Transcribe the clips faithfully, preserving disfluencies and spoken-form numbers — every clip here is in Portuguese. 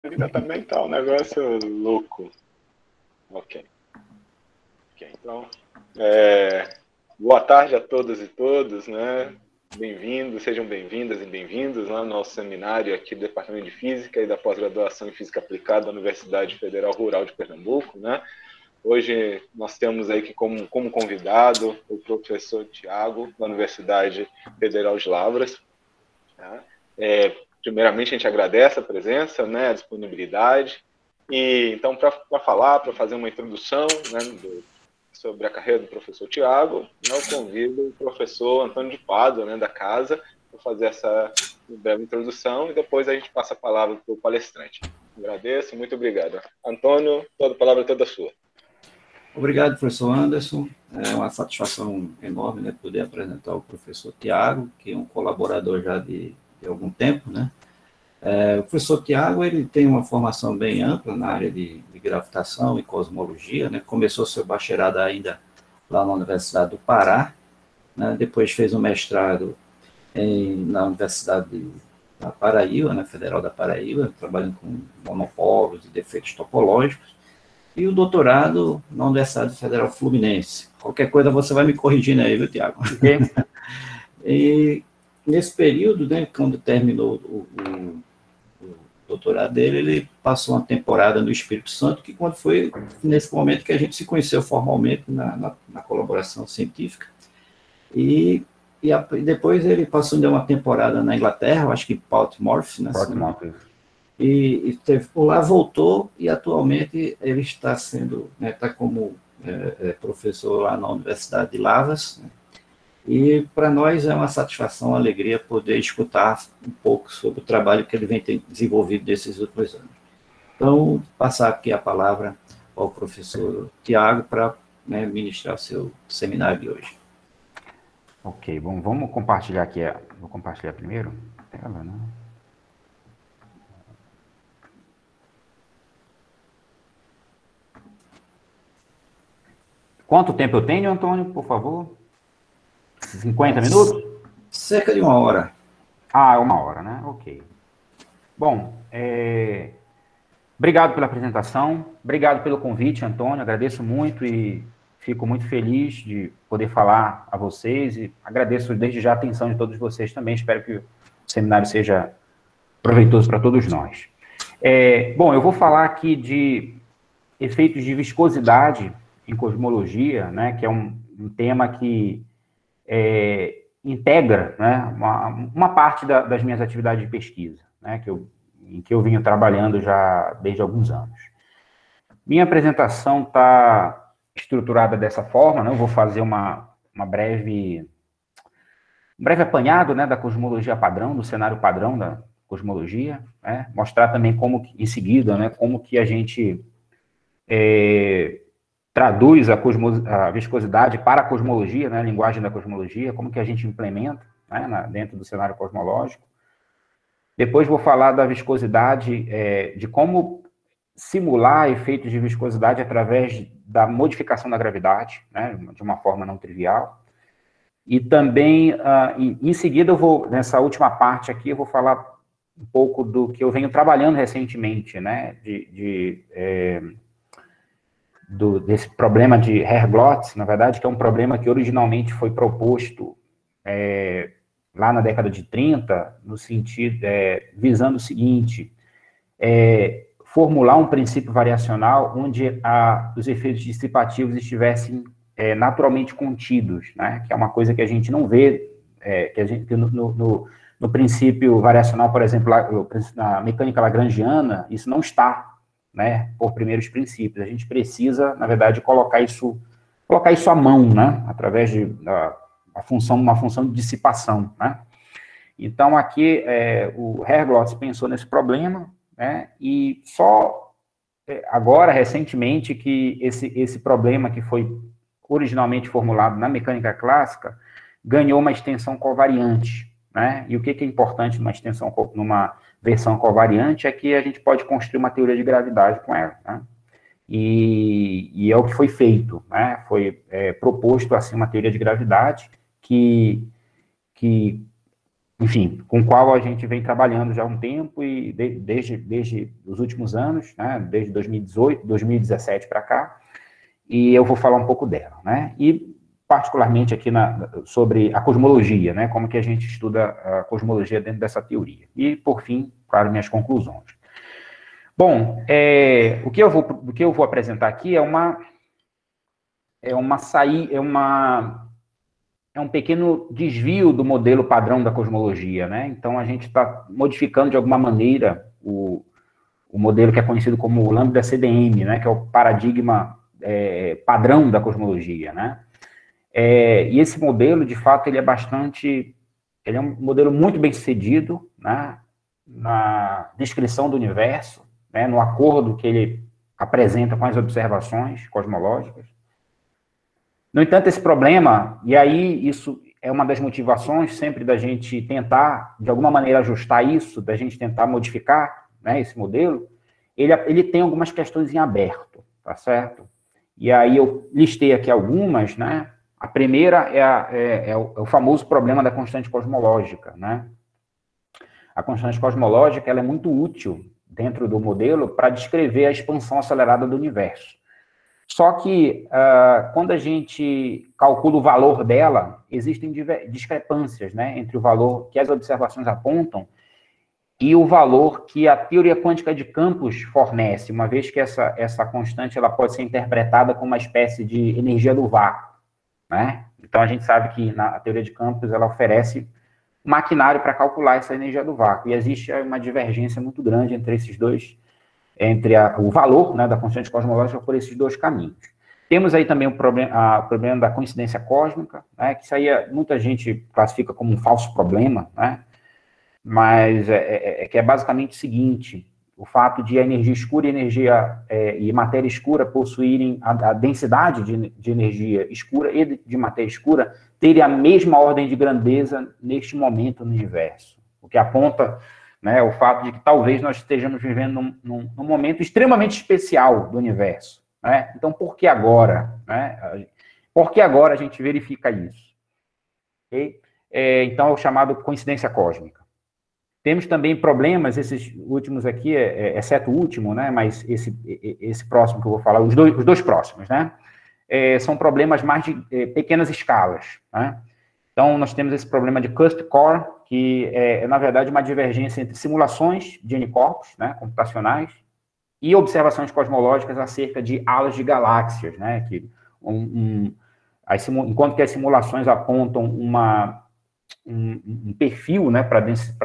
Ainda também tá um negócio louco. Ok. Ok, então, é, boa tarde a todas e todos, né? Bem-vindos, sejam bem-vindas e bem-vindos lá no nosso seminário aqui do Departamento de Física e da Pós-Graduação em Física Aplicada da Universidade Federal Rural de Pernambuco, né? Hoje nós temos aí que como, como convidado o professor Tiago, da Universidade Federal de Lavras. Tá? É, primeiramente, a gente agradece a presença, né, a disponibilidade. E, então, para falar, para fazer uma introdução, né, do, sobre a carreira do professor Tiago, né, eu convido o professor Antônio de Pádua, né, da casa, para fazer essa breve introdução e depois a gente passa a palavra para o palestrante. Agradeço, muito obrigado. Antônio, toda a palavra é toda sua. Obrigado, professor Anderson. É uma satisfação enorme, né, poder apresentar o professor Tiago, que é um colaborador já de, de algum tempo, né? É, o professor Tiago, ele tem uma formação bem ampla na área de, de gravitação e cosmologia, né? Começou seu bacharelado ainda lá na Universidade do Pará, né? Depois fez um mestrado em, na Universidade da Paraíba, né, Federal da Paraíba, trabalhando com monopólios e defeitos topológicos, e o doutorado na Universidade Federal Fluminense. Qualquer coisa você vai me corrigindo aí, viu, Tiago? Okay. E nesse período, né, quando terminou o, o, o doutorado dele, ele passou uma temporada no Espírito Santo, que quando foi nesse momento que a gente se conheceu formalmente na, na, na colaboração científica. E, e, a, e depois ele passou uma temporada na Inglaterra, eu acho que Portsmouth, né? Portsmouth. E, e teve, por lá voltou e atualmente ele está sendo, né, está como é, é, professor lá na Universidade de Lavras, né? E para nós é uma satisfação, uma alegria poder escutar um pouco sobre o trabalho que ele vem ter desenvolvido nesses últimos anos. Então, passar aqui a palavra ao professor Tiago para, né, ministrar o seu seminário de hoje. Ok, bom, vamos compartilhar aqui, vou compartilhar primeiro a tela, né? Quanto tempo eu tenho, Antônio, por favor? cinquenta minutos? Cerca de uma hora. Ah, uma hora, né? Ok. Bom, é... obrigado pela apresentação, obrigado pelo convite, Antônio, agradeço muito e fico muito feliz de poder falar a vocês e agradeço desde já a atenção de todos vocês também, espero que o seminário seja proveitoso para todos nós. É, bom, eu vou falar aqui de efeitos de viscosidade em cosmologia, né, que é um, um tema que é, integra, né, uma, uma parte da, das minhas atividades de pesquisa, né, que eu, em que eu venho trabalhando já desde alguns anos. Minha apresentação está estruturada dessa forma, né, eu vou fazer uma, uma breve, um breve apanhado, né, da cosmologia padrão, do cenário padrão da cosmologia, né, mostrar também como, em seguida, né, como que a gente é, traduz a, cosmo, a viscosidade para a cosmologia, né, a linguagem da cosmologia, como que a gente implementa, né, na, dentro do cenário cosmológico. Depois vou falar da viscosidade, é, de como simular efeitos de viscosidade através da modificação da gravidade, né, de uma forma não trivial. E também, uh, em, em seguida, eu vou, nessa última parte aqui, eu vou falar um pouco do que eu venho trabalhando recentemente, né, de... de é, Do, desse problema de Herglotz, na verdade, que é um problema que originalmente foi proposto é, lá na década de trinta, no sentido, é, visando o seguinte, é, formular um princípio variacional onde a, os efeitos dissipativos estivessem é, naturalmente contidos, né? Que é uma coisa que a gente não vê, é, que a gente, que no, no, no princípio variacional, por exemplo, lá, na mecânica lagrangiana, isso não está, né, por primeiros princípios. A gente precisa, na verdade, colocar isso, colocar isso à mão, né, através de da, a função, uma função de dissipação, né. Então, aqui, é, o Herglotz pensou nesse problema, né, e só é, agora, recentemente, que esse, esse problema que foi originalmente formulado na mecânica clássica ganhou uma extensão covariante, né, e o que, que é importante numa extensão, numa versão covariante é que a gente pode construir uma teoria de gravidade com ela, né? E, e é o que foi feito, né? Foi é, proposto assim uma teoria de gravidade que, que enfim, com o qual a gente vem trabalhando já há um tempo, e de, desde, desde os últimos anos, né, desde dois mil e dezoito, dois mil e dezessete para cá, e eu vou falar um pouco dela, né, e particularmente aqui na, sobre a cosmologia, né, como que a gente estuda a cosmologia dentro dessa teoria. E, por fim, claro, minhas conclusões. Bom, é, o, que eu vou, o que eu vou apresentar aqui é uma, é uma saída, é uma, é um pequeno desvio do modelo padrão da cosmologia, né, então a gente está modificando de alguma maneira o, o modelo que é conhecido como o Lambda C D M, né, que é o paradigma é, padrão da cosmologia, né. É, e esse modelo, de fato, ele é bastante, ele é um modelo muito bem sucedido, né, na descrição do universo, né, no acordo que ele apresenta com as observações cosmológicas. No entanto, esse problema, e aí isso é uma das motivações sempre da gente tentar, de alguma maneira, ajustar isso, da gente tentar modificar, né, esse modelo, ele, ele tem algumas questões em aberto, tá certo? E aí eu listei aqui algumas, né. A primeira é, a, é, é, o, é o famoso problema da constante cosmológica, né? A constante cosmológica ela é muito útil dentro do modelo para descrever a expansão acelerada do universo. Só que, uh, quando a gente calcula o valor dela, existem discrepâncias, né, entre o valor que as observações apontam e o valor que a teoria quântica de campos fornece, uma vez que essa, essa constante ela pode ser interpretada como uma espécie de energia do vácuo. Né? Então, a gente sabe que na teoria de campos ela oferece maquinário para calcular essa energia do vácuo, e existe uma divergência muito grande entre esses dois, entre a, o valor, né, da constante cosmológica por esses dois caminhos. Temos aí também o problema, a, problema da coincidência cósmica, né, que isso aí muita gente classifica como um falso problema, né, mas é, é, é que é basicamente o seguinte: o fato de a energia escura e energia é, e matéria escura possuírem a, a densidade de, de energia escura e de, de matéria escura terem a mesma ordem de grandeza neste momento no universo. O que aponta, né, o fato de que talvez nós estejamos vivendo num, num, num momento extremamente especial do universo. Né? Então, por que agora? Né? Por que agora a gente verifica isso? Okay? É, então, é o chamado coincidência cósmica. Temos também problemas, esses últimos aqui, é, exceto o último, né, mas esse, esse próximo que eu vou falar, os dois, os dois próximos, né, é, são problemas mais de é, pequenas escalas, né. Então, nós temos esse problema de cusp core, que é, na verdade, uma divergência entre simulações de N-corpos, né, computacionais, e observações cosmológicas acerca de alas de galáxias, né, que um, um, as, enquanto que as simulações apontam uma... Um, um perfil, né, para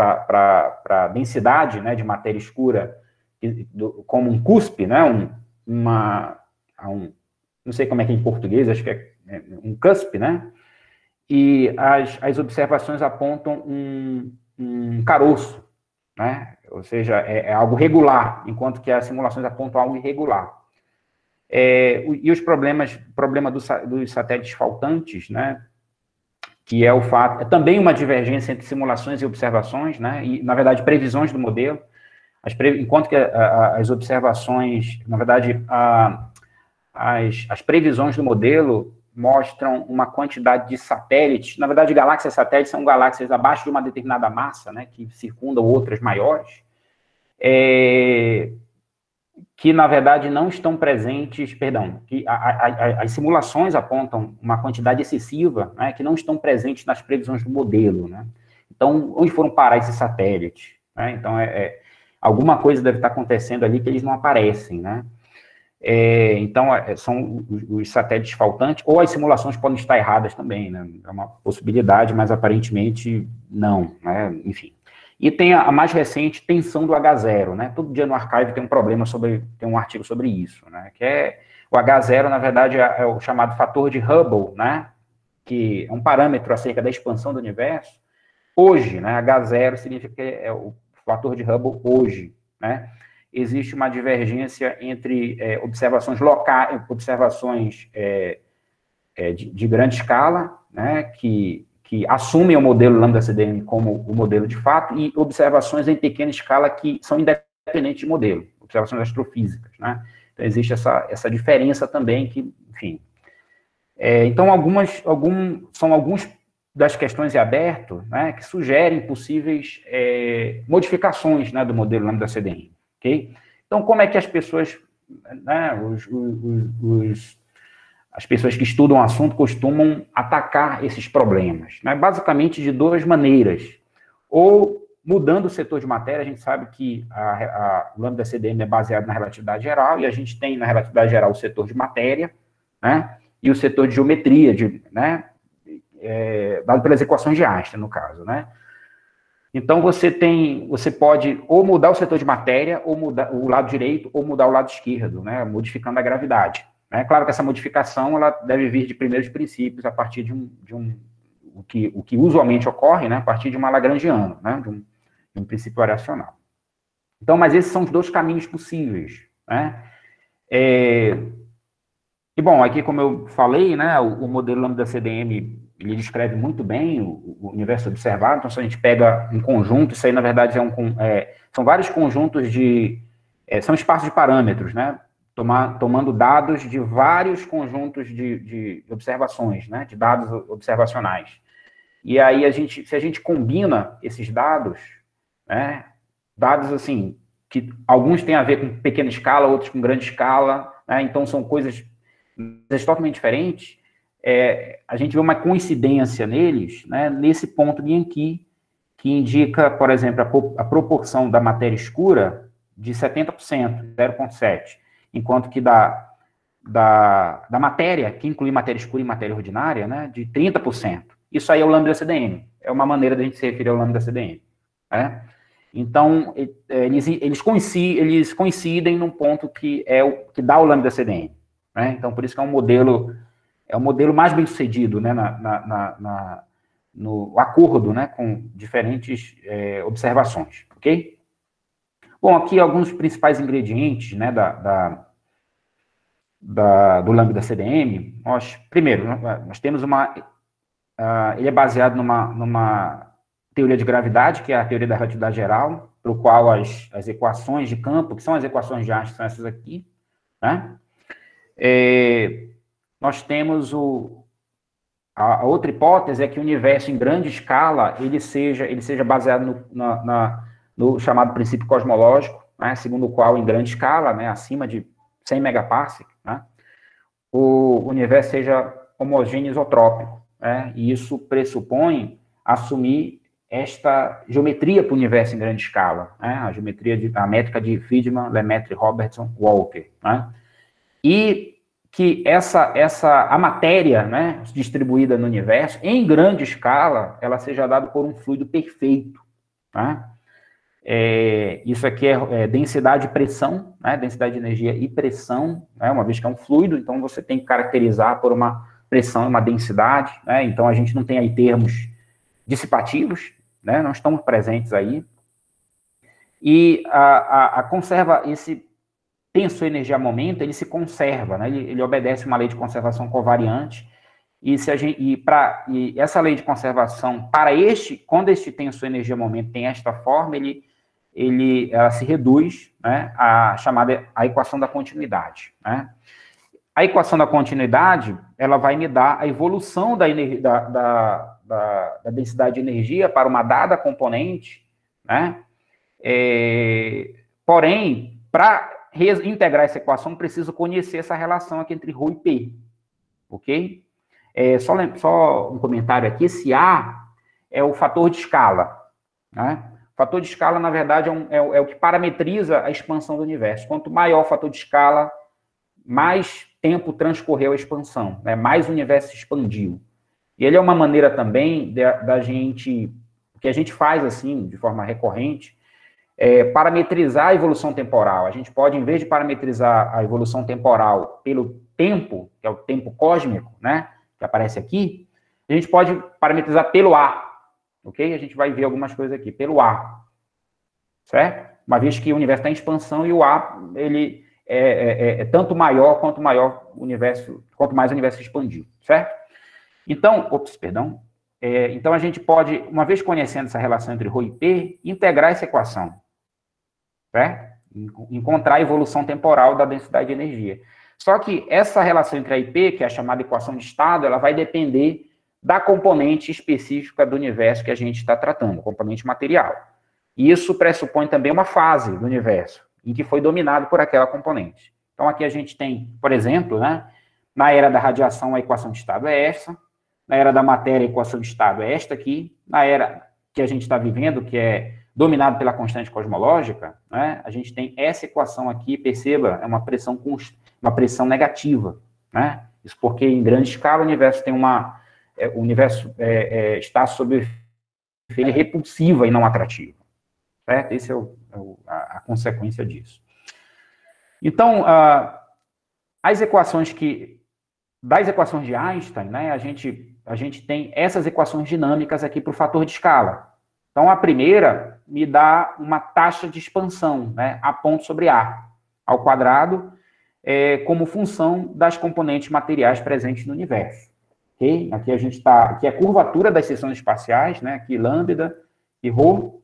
a densidade, né, de matéria escura, do, como um cuspe, né, um, uma, um, não sei como é que é em português, acho que é, é um cuspe, né, e as, as observações apontam um, um caroço, né, ou seja, é, é algo regular, enquanto que as simulações apontam algo irregular. É, e os problemas, problema do, dos satélites faltantes, né, que é o fato, é também uma divergência entre simulações e observações, né, e, na verdade, previsões do modelo, as pre, enquanto que a, a, as observações, na verdade, a, as, as previsões do modelo mostram uma quantidade de satélites, na verdade, galáxias satélites são galáxias abaixo de uma determinada massa, né, que circundam outras maiores, é, que, na verdade, não estão presentes, perdão, que a, a, a, as simulações apontam uma quantidade excessiva, né, que não estão presentes nas previsões do modelo, né. Então, onde foram parar esses satélites? Né? Então, é, é, alguma coisa deve estar acontecendo ali que eles não aparecem, né. É, então, é, são os, os satélites faltantes, ou as simulações podem estar erradas também, né, é uma possibilidade, mas aparentemente não, né, enfim. E tem a, a mais recente tensão do H zero, né? Todo dia no Archive tem um problema sobre, tem um artigo sobre isso, né? Que é, o H zero, na verdade, é, é o chamado fator de Hubble, né? Que é um parâmetro acerca da expansão do universo. Hoje, né? H zero significa que é o fator de Hubble hoje, né? Existe uma divergência entre é, observações locais, observações é, é, de, de grande escala, né? Que que assumem o modelo Lambda C D M como o modelo de fato, e observações em pequena escala que são independentes de modelo, observações astrofísicas, né? Então, existe essa, essa diferença também que, enfim... É, então, algumas, algum, são alguns das questões em aberto, né, que sugerem possíveis é, modificações, né, do modelo lambda C D M, ok? Então, como é que as pessoas, né, os, os, os, as pessoas que estudam o assunto costumam atacar esses problemas? Né? Basicamente de duas maneiras. Ou mudando o setor de matéria, a gente sabe que a, a, o lambda C D M é baseado na relatividade geral, e a gente tem na relatividade geral o setor de matéria, né, e o setor de geometria, de, né, É, dado pelas equações de Einstein, no caso, né? Então, você tem, você pode ou mudar o setor de matéria, ou mudar o lado direito, ou mudar o lado esquerdo, né? Modificando a gravidade. É claro que essa modificação, ela deve vir de primeiros princípios, a partir de um, de um o, que, o que usualmente ocorre, né? A partir de uma Lagrangiana, né? De um, de um princípio variacional. Então, mas esses são os dois caminhos possíveis, né? É, e, bom, aqui, como eu falei, né? O, o modelo lambda C D M ele descreve muito bem o, o universo observado. Então, se a gente pega um conjunto, isso aí, na verdade, é um, é, são vários conjuntos de... É, são espaços de parâmetros, né? Tomar, tomando dados de vários conjuntos de, de observações, né? De dados observacionais. E aí, a gente, se a gente combina esses dados, né? Dados, assim, que alguns têm a ver com pequena escala, outros com grande escala, né? Então, são coisas, coisas totalmente diferentes. É, a gente vê uma coincidência neles, né, nesse ponto de Yankee, que indica, por exemplo, a, a proporção da matéria escura de setenta por cento, zero vírgula sete, enquanto que da, da, da matéria, que inclui matéria escura e matéria ordinária, né, de trinta por cento. Isso aí é o lambda C D M, é uma maneira de a gente se referir ao lambda C D M. Né? Então, eles, eles, coincidem, eles coincidem num ponto que, é o, que dá o lambda C D M. Né? Então, por isso que é um modelo... É o modelo mais bem sucedido, né, na, na, na, na, no acordo, né, com diferentes é, observações, ok? Bom, aqui alguns principais ingredientes, né, da, da, da, do lambda C D M. Nós, primeiro, nós temos uma... Uh, ele é baseado numa, numa teoria de gravidade, que é a teoria da relatividade geral, para o qual as, as equações de campo, que são as equações de Einstein, são essas aqui, né? É, nós temos o, a, a outra hipótese é que o universo em grande escala ele seja, ele seja baseado no, na, na, no chamado princípio cosmológico, né, segundo o qual em grande escala, né, acima de cem megaparsec, né, o universo seja homogêneo isotrópico, né, e isso pressupõe assumir esta geometria para o universo em grande escala, né, a geometria, de, a métrica de Friedmann, Lemaitre, Robertson, Walker, né, e que essa, essa, a matéria, né, distribuída no universo, em grande escala, ela seja dada por um fluido perfeito. Tá? É, isso aqui é, é densidade e pressão, né, densidade de energia e pressão, né, uma vez que é um fluido, então você tem que caracterizar por uma pressão e uma densidade, né, então a gente não tem aí termos dissipativos, né, não estão presentes aí, e a, a, a conserva, esse tensor energia-momento, ele se conserva, né? ele, ele obedece uma lei de conservação covariante, e, se a gente, e, pra, e essa lei de conservação, para este, quando este tensor energia-momento tem esta forma, ele, ele, ela se reduz, né, à chamada a equação da continuidade. Né? A equação da continuidade, ela vai me dar a evolução da, da, da, da, da densidade de energia para uma dada componente, né? É, porém, para integrar essa equação, preciso conhecer essa relação aqui entre ρ e P, ok? É, só, só um comentário aqui, esse A é o fator de escala, né? O fator de escala, na verdade, é, um, é, é o que parametriza a expansão do universo. Quanto maior o fator de escala, mais tempo transcorreu a expansão, né? Mais o universo se expandiu. E ele é uma maneira também da, da gente, que a gente faz assim, de forma recorrente, É, parametrizar a evolução temporal. A gente pode, em vez de parametrizar a evolução temporal pelo tempo, que é o tempo cósmico, né, que aparece aqui, a gente pode parametrizar pelo A, ok? A gente vai ver algumas coisas aqui, pelo A, certo? Uma vez que o universo está em expansão e o A, ele é, é, é tanto maior quanto maior o universo, quanto mais o universo expandiu, certo? Então, ops, perdão, é, então a gente pode, uma vez conhecendo essa relação entre ρ e P, integrar essa equação, certo? Encontrar a evolução temporal da densidade de energia. Só que essa relação entre A e P, que é a chamada equação de estado, ela vai depender da componente específica do universo que a gente está tratando, componente material. E isso pressupõe também uma fase do universo, em que foi dominado por aquela componente. Então, aqui a gente tem, por exemplo, né, na era da radiação, a equação de estado é essa, na era da matéria, a equação de estado é esta aqui, na era que a gente está vivendo, que é dominado pela constante cosmológica, né, a gente tem essa equação aqui, perceba, é uma pressão, uma pressão negativa, né? Isso porque, em grande escala, o universo tem uma... É, o universo é, é, está sob efeito repulsiva e não atrativa. Certo? Essa é, o, é o, a, a consequência disso. Então, uh, as equações que... Das equações de Einstein, né, a gente, a gente tem essas equações dinâmicas aqui para o fator de escala. Então, a primeira me dá uma taxa de expansão, né, A ponto sobre A, ao quadrado, é, como função das componentes materiais presentes no universo. Okay? Aqui a gente está... Aqui é a curvatura das seções espaciais, né, aqui lambda e ρ.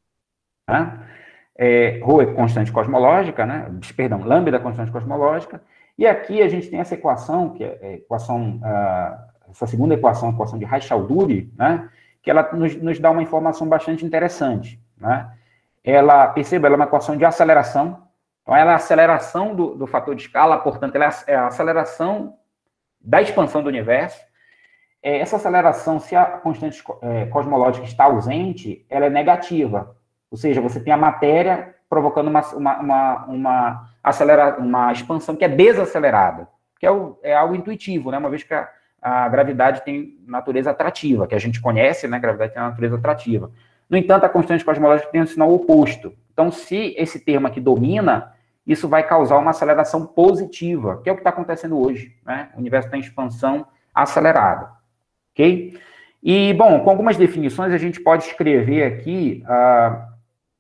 Né? É, ρ é constante cosmológica, né? Perdão, lambda é constante cosmológica. E aqui a gente tem essa equação, que é a equação, uh, essa segunda equação, a equação de Raychaudhuri, né? Que ela nos, nos dá uma informação bastante interessante, né? Ela, perceba, ela é uma equação de aceleração. Então, ela é a aceleração do, do fator de escala, portanto, ela é a aceleração da expansão do universo. É, essa aceleração, se a constante é, cosmológica está ausente, ela é negativa. Ou seja, você tem a matéria provocando uma, uma, uma, uma, acelera, uma expansão que é desacelerada, que é, o, é algo intuitivo, né? Uma vez que a, a gravidade tem natureza atrativa, que a gente conhece, né? A gravidade tem uma natureza atrativa. No entanto, a constante cosmológica tem um sinal oposto. Então, se esse termo aqui domina, isso vai causar uma aceleração positiva, que é o que está acontecendo hoje, né? O universo está em expansão acelerada. Ok? E, bom, com algumas definições, a gente pode escrever aqui a,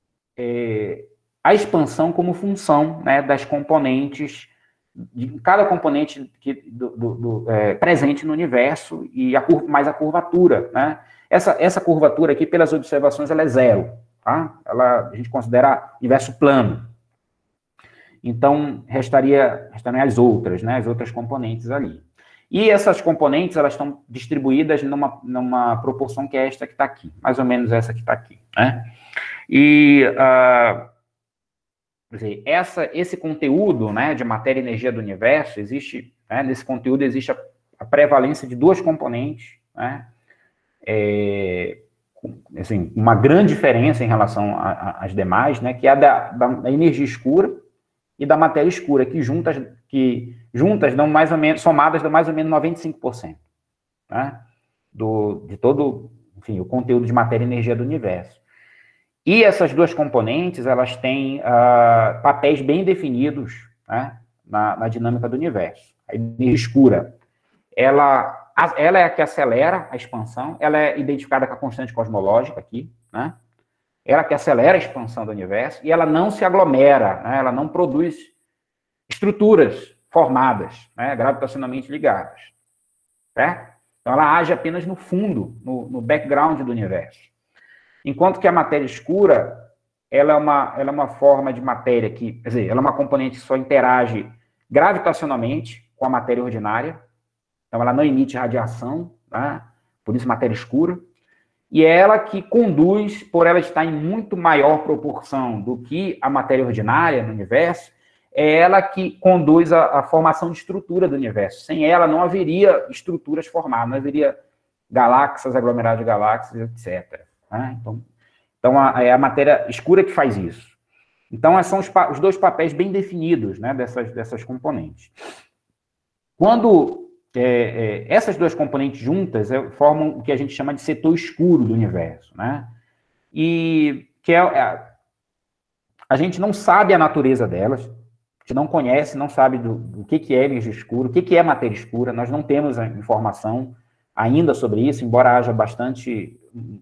é, a expansão como função, né, das componentes, de cada componente que, do, do, do, é, presente no universo, e a, mais a curvatura, né? Essa, essa curvatura aqui, pelas observações, ela é zero, tá? Ela, a gente considera universo plano. Então, restaria, restariam as outras, né, as outras componentes ali. E essas componentes, elas estão distribuídas numa, numa proporção que é esta que está aqui, mais ou menos essa que está aqui, né? E, uh, quer dizer, essa, esse conteúdo, né, de matéria e energia do universo, existe, né, nesse conteúdo existe a, a prevalência de duas componentes, né, é, assim, uma grande diferença em relação às demais, né, que é a da, da energia escura e da matéria escura, que juntas, que juntas dão mais ou menos, somadas dão mais ou menos noventa e cinco por cento, né, do, de todo, enfim, o conteúdo de matéria e energia do universo. E essas duas componentes, elas têm uh, papéis bem definidos, né, na, na dinâmica do universo. A energia escura, ela, ela é a que acelera a expansão, ela é identificada com a constante cosmológica aqui, né? Ela que acelera a expansão do universo, e ela não se aglomera, né? Ela não produz estruturas formadas, né, gravitacionalmente ligadas, certo? Então, ela age apenas no fundo, no, no background do universo. Enquanto que a matéria escura, ela é, uma, ela é uma forma de matéria que, quer dizer, ela é uma componente que só interage gravitacionalmente com a matéria ordinária, então ela não emite radiação, né? Por isso matéria escura, e é ela que conduz, por ela estar em muito maior proporção do que a matéria ordinária no universo, é ela que conduz a, a formação de estrutura do universo. Sem ela não haveria estruturas formadas, não haveria galáxias, aglomerados de galáxias, etcétera. Né? Então, então a, é a matéria escura que faz isso. Então, são os, os dois papéis bem definidos, né, dessas, dessas componentes. Quando é, é, essas duas componentes juntas é, formam o que a gente chama de setor escuro do universo, né? E que é, é, a gente não sabe a natureza delas, a gente não conhece, não sabe do, do que, que é energia escura, o que, que é matéria escura, nós não temos a informação ainda sobre isso, embora haja bastante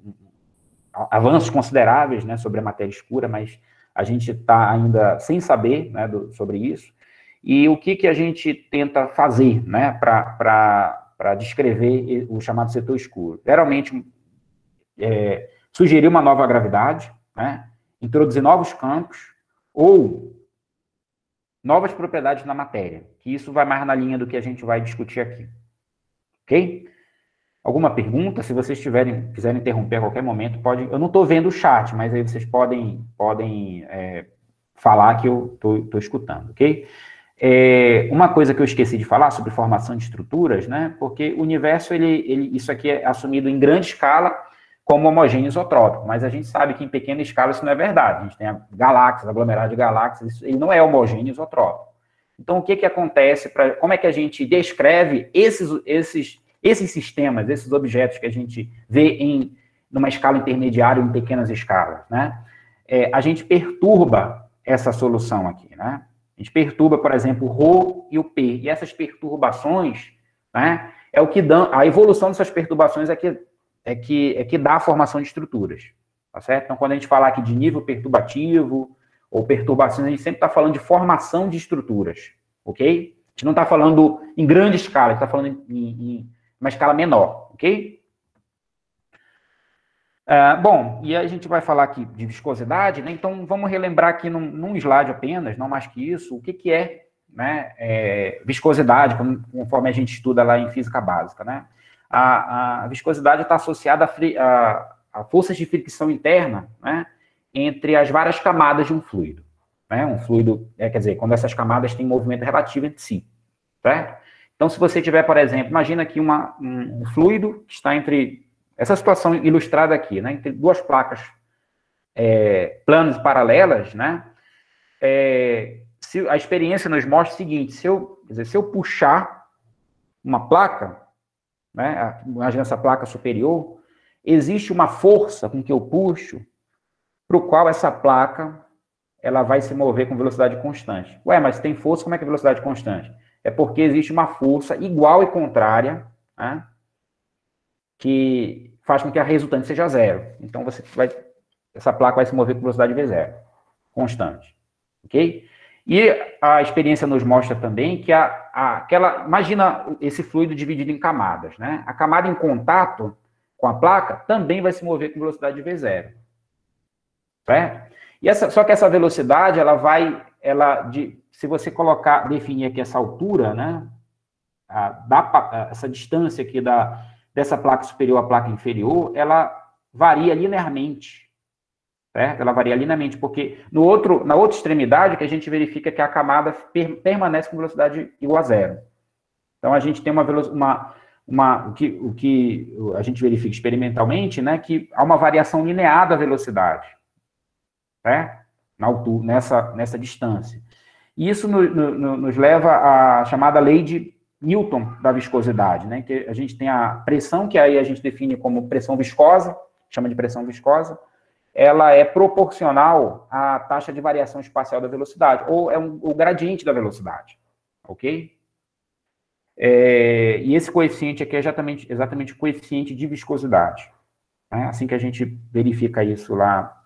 avanços consideráveis, né, sobre a matéria escura, mas a gente está ainda sem saber, né, do, sobre isso. E o que, que a gente tenta fazer, né, para descrever o chamado setor escuro? Geralmente, é, sugerir uma nova gravidade, né, introduzir novos campos ou novas propriedades na matéria, que isso vai mais na linha do que a gente vai discutir aqui. Ok? alguma pergunta, se vocês tiverem, quiserem interromper a qualquer momento, pode, eu não estou vendo o chat, mas aí vocês podem, podem é, falar que eu estou escutando, ok? É, uma coisa que eu esqueci de falar sobre formação de estruturas, né? Porque o universo, ele, ele, isso aqui é assumido em grande escala como homogêneo isotrópico, mas a gente sabe que em pequena escala isso não é verdade. A gente tem galáxias, aglomerado de galáxias, isso, ele não é homogêneo isotrópico. Então, o que que acontece, pra, como é que a gente descreve esses, esses, esses sistemas, esses objetos que a gente vê em numa escala intermediária ou em pequenas escalas, né? É, a gente perturba essa solução aqui, né? A gente perturba, por exemplo, o Rho e o P. E essas perturbações, né, é o que dá, a evolução dessas perturbações é que, é, que, é que dá a formação de estruturas, tá certo? Então, quando a gente falar aqui de nível perturbativo ou perturbações, a gente sempre está falando de formação de estruturas, ok? A gente não está falando em grande escala, a gente está falando em, em, em uma escala menor, ok? Uh, bom, e a gente vai falar aqui de viscosidade, né? Então vamos relembrar aqui num, num slide apenas, não mais que isso, o que, que é, né, é, viscosidade, conforme a gente estuda lá em física básica, né? A, a viscosidade está associada a, a, a forças de fricção interna, né, entre as várias camadas de um fluido, né? Um fluido, é, quer dizer, quando essas camadas têm movimento relativo entre si, certo? Então, se você tiver, por exemplo, imagina aqui uma, um, um fluido que está entre essa situação ilustrada aqui, né, entre duas placas é, planas e paralelas, né, é, se, a experiência nos mostra o seguinte, se eu, quer dizer, se eu puxar uma placa, né, imagina essa placa superior, existe uma força com que eu puxo, para o qual essa placa ela vai se mover com velocidade constante. Ué, mas se tem força, como é que é velocidade constante? É porque existe uma força igual e contrária, né, que faz com que a resultante seja zero. Então, você vai, essa placa vai se mover com velocidade V zero, constante. Ok? E a experiência nos mostra também que a, a, aquela, imagina esse fluido dividido em camadas, né? A camada em contato com a placa também vai se mover com velocidade V zero. Certo? E essa, só que essa velocidade, ela vai, ela, de, se você colocar, definir aqui essa altura, né? A, da, essa distância aqui da dessa placa superior à placa inferior, ela varia linearmente, certo? Ela varia linearmente, porque no outro, na outra extremidade, que a gente verifica que a camada per, permanece com velocidade igual a zero. Então, a gente tem uma velocidade, uma, uma, o, que, o que a gente verifica experimentalmente, né, que há uma variação linear da velocidade, certo? Na altura, nessa, nessa distância. E isso no, no, nos leva à chamada lei de Newton da viscosidade, né? Que a gente tem a pressão, que aí a gente define como pressão viscosa, chama de pressão viscosa, ela é proporcional à taxa de variação espacial da velocidade, ou é um, o gradiente da velocidade, ok? É, e esse coeficiente aqui é exatamente, exatamente o coeficiente de viscosidade, né? Assim que a gente verifica isso lá,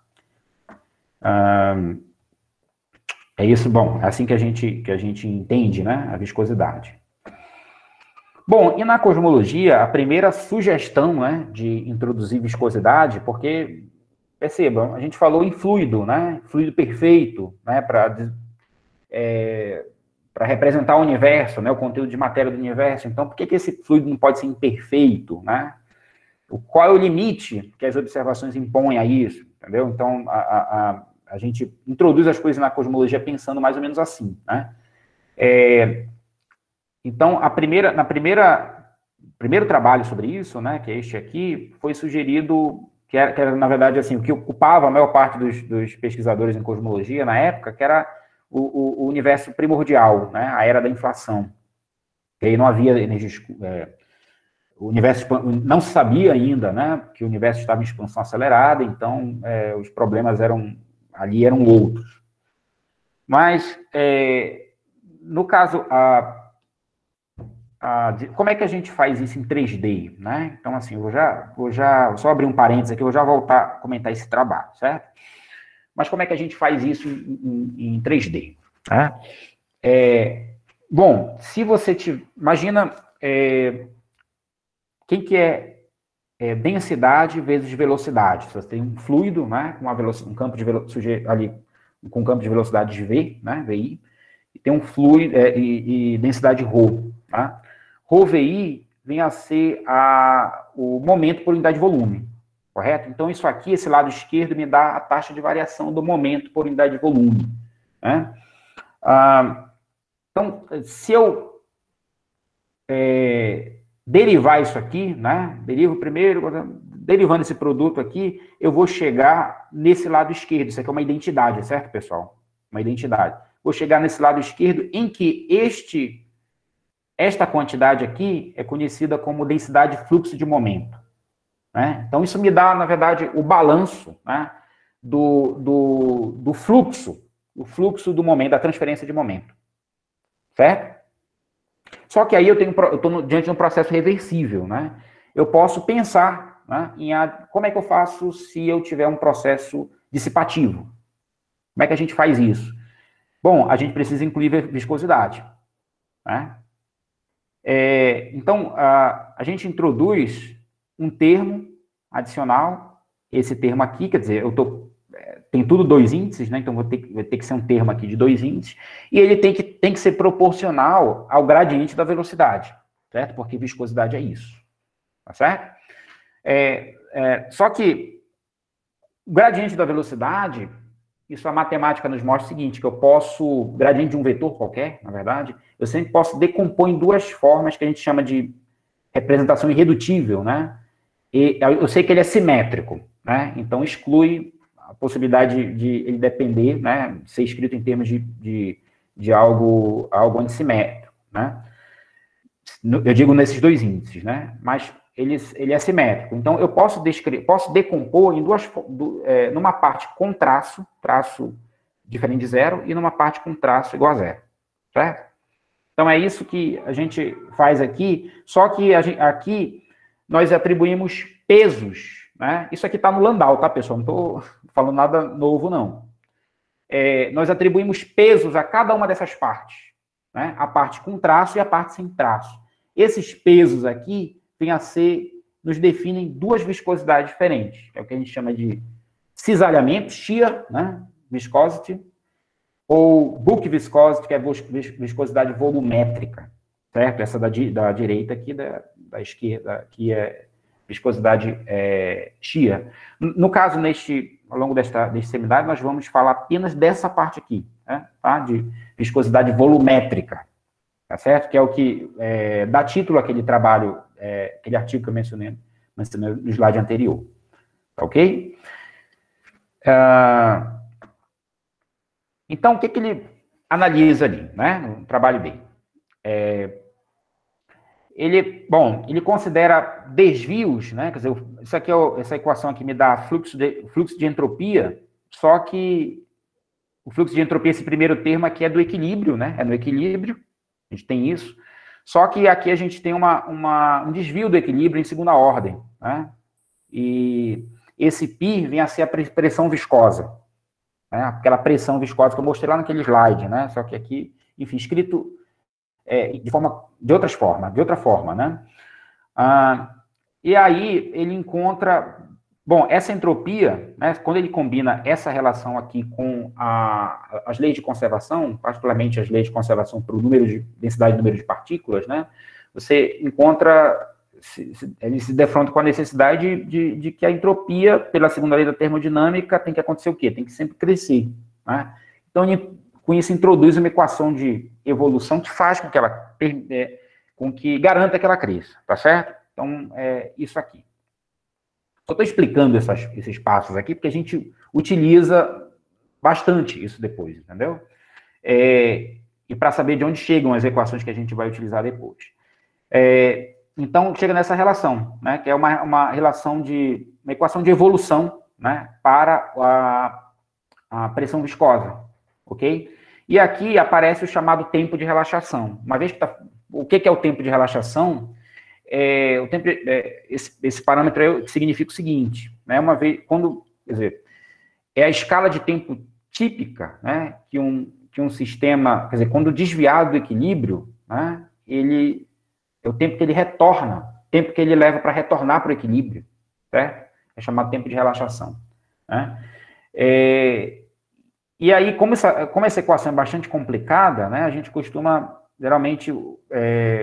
hum, é isso, bom, é assim que a gente, que a gente entende, né, a viscosidade. Bom, e na cosmologia, a primeira sugestão, né, de introduzir viscosidade, porque, percebam, a gente falou em fluido, né, fluido perfeito, né, para é, para representar o universo, né, o conteúdo de matéria do universo. Então, por que que esse fluido não pode ser imperfeito, né? Qual é o limite que as observações impõem a isso, entendeu? Então, a, a, a gente introduz as coisas na cosmologia pensando mais ou menos assim, né? É, Então, a primeira, na primeira, primeiro trabalho sobre isso, né, que é este aqui, foi sugerido, que era, que era na verdade, assim, o que ocupava a maior parte dos, dos pesquisadores em cosmologia na época, que era o, o, o universo primordial, né, a era da inflação. E aí não havia energia, é, o universo, não se sabia ainda, né, que o universo estava em expansão acelerada, então é, os problemas eram, ali eram outros. Mas, é, no caso, a Ah, de, como é que a gente faz isso em três D, né? Então, assim, eu vou já, vou já, vou só abrir um parênteses aqui, eu vou já voltar a comentar esse trabalho, certo? Mas como é que a gente faz isso em, em, em três D? Né? É, bom, se você te, imagina, é, quem que é, é densidade vezes velocidade? Você tem um fluido, né, com uma velocidade, um campo de velocidade ali, com um campo de velocidade de V, né, V I, e tem um fluido é, e, e densidade ρ, tá? Ρ V I, vem a ser a, o momento por unidade de volume, correto? Então, isso aqui, esse lado esquerdo, me dá a taxa de variação do momento por unidade de volume, né? Ah, então, se eu é, derivar isso aqui, né? Derivo primeiro, derivando esse produto aqui, eu vou chegar nesse lado esquerdo. Isso aqui é uma identidade, certo, pessoal? Uma identidade. Vou chegar nesse lado esquerdo em que este, esta quantidade aqui é conhecida como densidade de fluxo de momento, né? Então, isso me dá, na verdade, o balanço, né, do, do, do fluxo, o fluxo do momento, da transferência de momento, certo? Só que aí eu tenho, eu estou diante de um processo reversível, né? Eu posso pensar, né, em a, como é que eu faço se eu tiver um processo dissipativo? Como é que a gente faz isso? Bom, a gente precisa incluir viscosidade, né? É, então, a, a gente introduz um termo adicional, esse termo aqui, quer dizer, eu tô, é, tem tudo dois índices, né? Então vou ter, vai ter que ser um termo aqui de dois índices, e ele tem que, tem que ser proporcional ao gradiente da velocidade, certo? Porque viscosidade é isso, tá certo? É, é, só que o gradiente da velocidade, isso a matemática nos mostra o seguinte, que eu posso, gradiente de um vetor qualquer, na verdade, eu sempre posso decompor em duas formas que a gente chama de representação irredutível, né? E eu sei que ele é simétrico, né? Então exclui a possibilidade de ele depender, né? Ser escrito em termos de, de, de algo, algo antissimétrico, né? Eu digo nesses dois índices, né? Mas ele, ele é simétrico. Então eu posso, descrever, posso decompor em duas, do, é, numa parte com traço, traço diferente de zero, e numa parte com traço igual a zero, certo? Então é isso que a gente faz aqui, só que a gente, aqui nós atribuímos pesos, né? Isso aqui está no Landau, tá, pessoal? Não estou falando nada novo, não. É, nós atribuímos pesos a cada uma dessas partes, né? A parte com traço e a parte sem traço. Esses pesos aqui vêm a ser, nos definem duas viscosidades diferentes. É o que a gente chama de cisalhamento, shear, né? Viscosity, ou bulk viscosity, que é viscosidade volumétrica, certo? Essa da, da direita aqui, da, da esquerda, que é viscosidade é, shear. No caso, neste, ao longo desta, deste seminário, nós vamos falar apenas dessa parte aqui, né? Tá? De viscosidade volumétrica, tá certo? Que é o que é, dá título àquele trabalho, é, aquele artigo que eu mencionei, mencionei no slide anterior, tá ok? Uh, então, o que, que ele analisa ali, né, no trabalho dele? É, ele, bom, ele considera desvios, né, quer dizer, isso aqui é, essa equação aqui me dá fluxo de, fluxo de entropia, só que o fluxo de entropia, esse primeiro termo aqui é do equilíbrio, né, é no equilíbrio, a gente tem isso, só que aqui a gente tem uma, uma, um desvio do equilíbrio em segunda ordem, né, e esse π vem a ser a pressão viscosa, né, aquela pressão viscosa que eu mostrei lá naquele slide, né, só que aqui, enfim, escrito é, de forma, de outras formas, de outra forma, né, ah, e aí ele encontra, bom, essa entropia, né, quando ele combina essa relação aqui com a, as leis de conservação, particularmente as leis de conservação para o número de, densidade e número de partículas, né, você encontra, se, se, ele se defronta com a necessidade de, de, de que a entropia, pela segunda lei da termodinâmica, tem que acontecer o quê? Tem que sempre crescer, né? Então, ele, com isso, introduz uma equação de evolução que faz com que ela, é, com que garanta que ela cresça, tá certo? Então, é isso aqui. Só estou explicando essas, esses passos aqui, porque a gente utiliza bastante isso depois, entendeu? É, e para saber de onde chegam as equações que a gente vai utilizar depois. É, então, chega nessa relação, né, que é uma, uma relação de, uma equação de evolução, né, para a, a pressão viscosa, ok? E aqui aparece o chamado tempo de relaxação. Uma vez que tá, o que, que é o tempo de relaxação? É, o tempo, é, esse, esse parâmetro significa o seguinte, né, uma vez, quando, quer dizer, é a escala de tempo típica, né, que um, que um sistema, quer dizer, quando desviado do equilíbrio, né, ele é o tempo que ele retorna, tempo que ele leva para retornar para o equilíbrio, certo? É chamado tempo de relaxação, né? É, e aí, como essa, como essa equação é bastante complicada, né, a gente costuma, geralmente, é,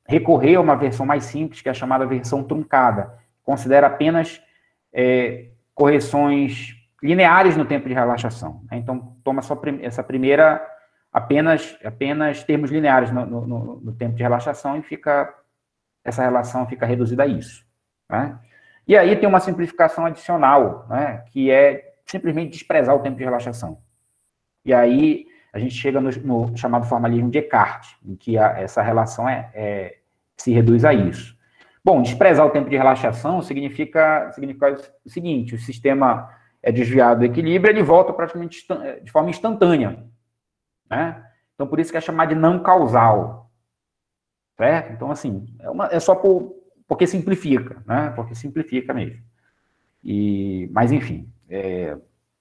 recorrer a uma versão mais simples, que é a chamada versão truncada. Considera apenas é, correções lineares no tempo de relaxação. Né? Então, toma só essa primeira, apenas, apenas termos lineares no, no, no tempo de relaxação e fica, essa relação fica reduzida a isso. Né? E aí tem uma simplificação adicional, né, que é simplesmente desprezar o tempo de relaxação. E aí a gente chega no, no chamado formalismo de Descartes, em que a, essa relação é, é, se reduz a isso. Bom, desprezar o tempo de relaxação significa, significa o seguinte: o sistema é desviado do equilíbrio, ele volta praticamente de forma instantânea. Né? Então, por isso que é chamado de não causal. Certo? Então, assim, é, uma, é só por, porque simplifica, né? Porque simplifica mesmo. E, mas, enfim, é,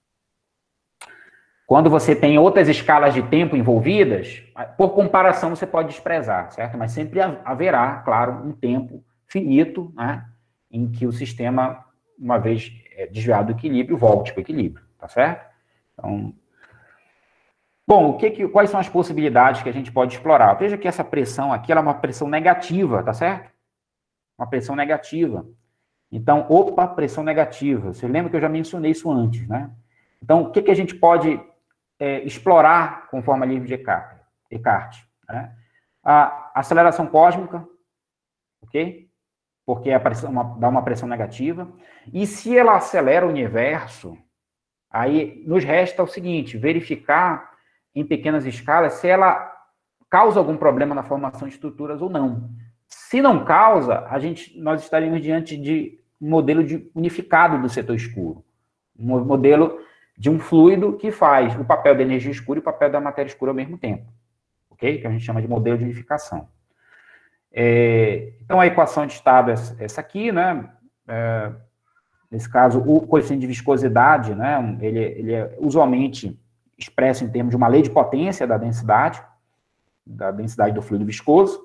quando você tem outras escalas de tempo envolvidas, por comparação você pode desprezar, certo? Mas sempre haverá, claro, um tempo finito, né, em que o sistema, uma vez desviado do equilíbrio, volte para o equilíbrio, tá certo? Então, bom, o que que, quais são as possibilidades que a gente pode explorar? Veja que essa pressão aqui ela é uma pressão negativa, tá certo? Uma pressão negativa. Então, opa, pressão negativa. Você lembra que eu já mencionei isso antes, né? Então, o que que a gente pode é, explorar com o formalismo de Descartes? Né? A aceleração cósmica, ok? Porque a pressão, uma, dá uma pressão negativa. E se ela acelera o universo, aí nos resta o seguinte: verificar em pequenas escalas se ela causa algum problema na formação de estruturas ou não. Se não causa, a gente, nós estaríamos diante de um modelo de unificado do setor escuro. Um modelo de um fluido que faz o papel da energia escura e o papel da matéria escura ao mesmo tempo. Ok? Que a gente chama de modelo de unificação. É, então, a equação de estado é essa aqui, né? É, nesse caso, o coeficiente de viscosidade, né? Ele, ele é usualmente expresso em termos de uma lei de potência da densidade, da densidade do fluido viscoso.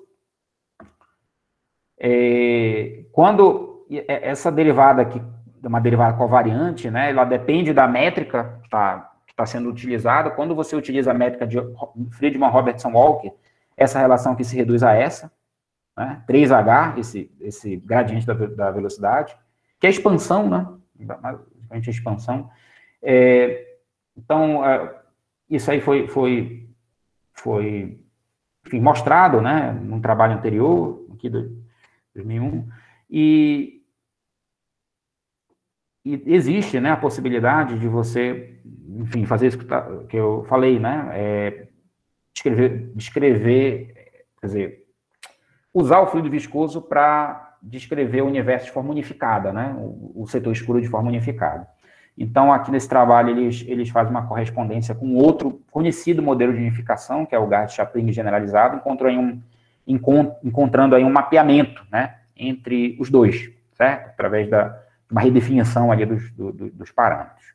É, quando essa derivada aqui, uma derivada covariante, né? Ela depende da métrica que está que tá sendo utilizada. Quando você utiliza a métrica de Friedmann-Robertson-Walker, essa relação aqui se reduz a essa. Né, três H, esse, esse gradiente da, da velocidade, que é a expansão, né? A expansão. É, então, é, isso aí foi, foi, foi enfim, mostrado, né, num trabalho anterior, aqui de dois mil e um, e, e existe, né, a possibilidade de você, enfim, fazer isso que, tá, que eu falei, né, é, descrever, descrever, quer dizer, usar o fluido viscoso para descrever o universo de forma unificada, né? O, o setor escuro de forma unificada. Então, aqui nesse trabalho, eles, eles fazem uma correspondência com outro conhecido modelo de unificação, que é o Garth-Chaplin generalizado, encontrou aí um, encont, encontrando aí um mapeamento, né, entre os dois, certo? Através da, de uma redefinição ali dos, do, do, dos parâmetros.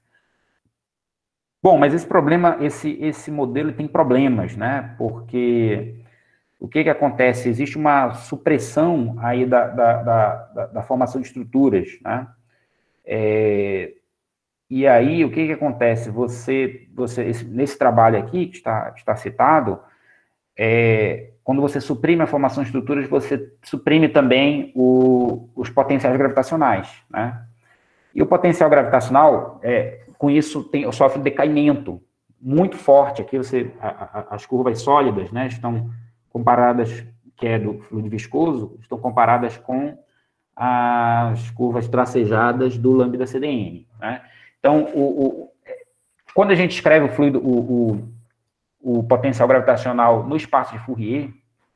Bom, mas esse problema, esse, esse modelo tem problemas, né? Porque o que que acontece? Existe uma supressão aí da, da, da, da formação de estruturas, né? É, e aí, o que que acontece? Você, você esse, nesse trabalho aqui, que está, que está citado, é, quando você suprime a formação de estruturas, você suprime também o, os potenciais gravitacionais, né? E o potencial gravitacional, é, com isso, tem, sofre um decaimento muito forte. Aqui, você, a, a, as curvas sólidas, né, estão comparadas, que é do fluido viscoso, estão comparadas com as curvas tracejadas do lambda C D N, né? Então, o, o, quando a gente escreve o fluido, o, o, o potencial gravitacional no espaço de Fourier,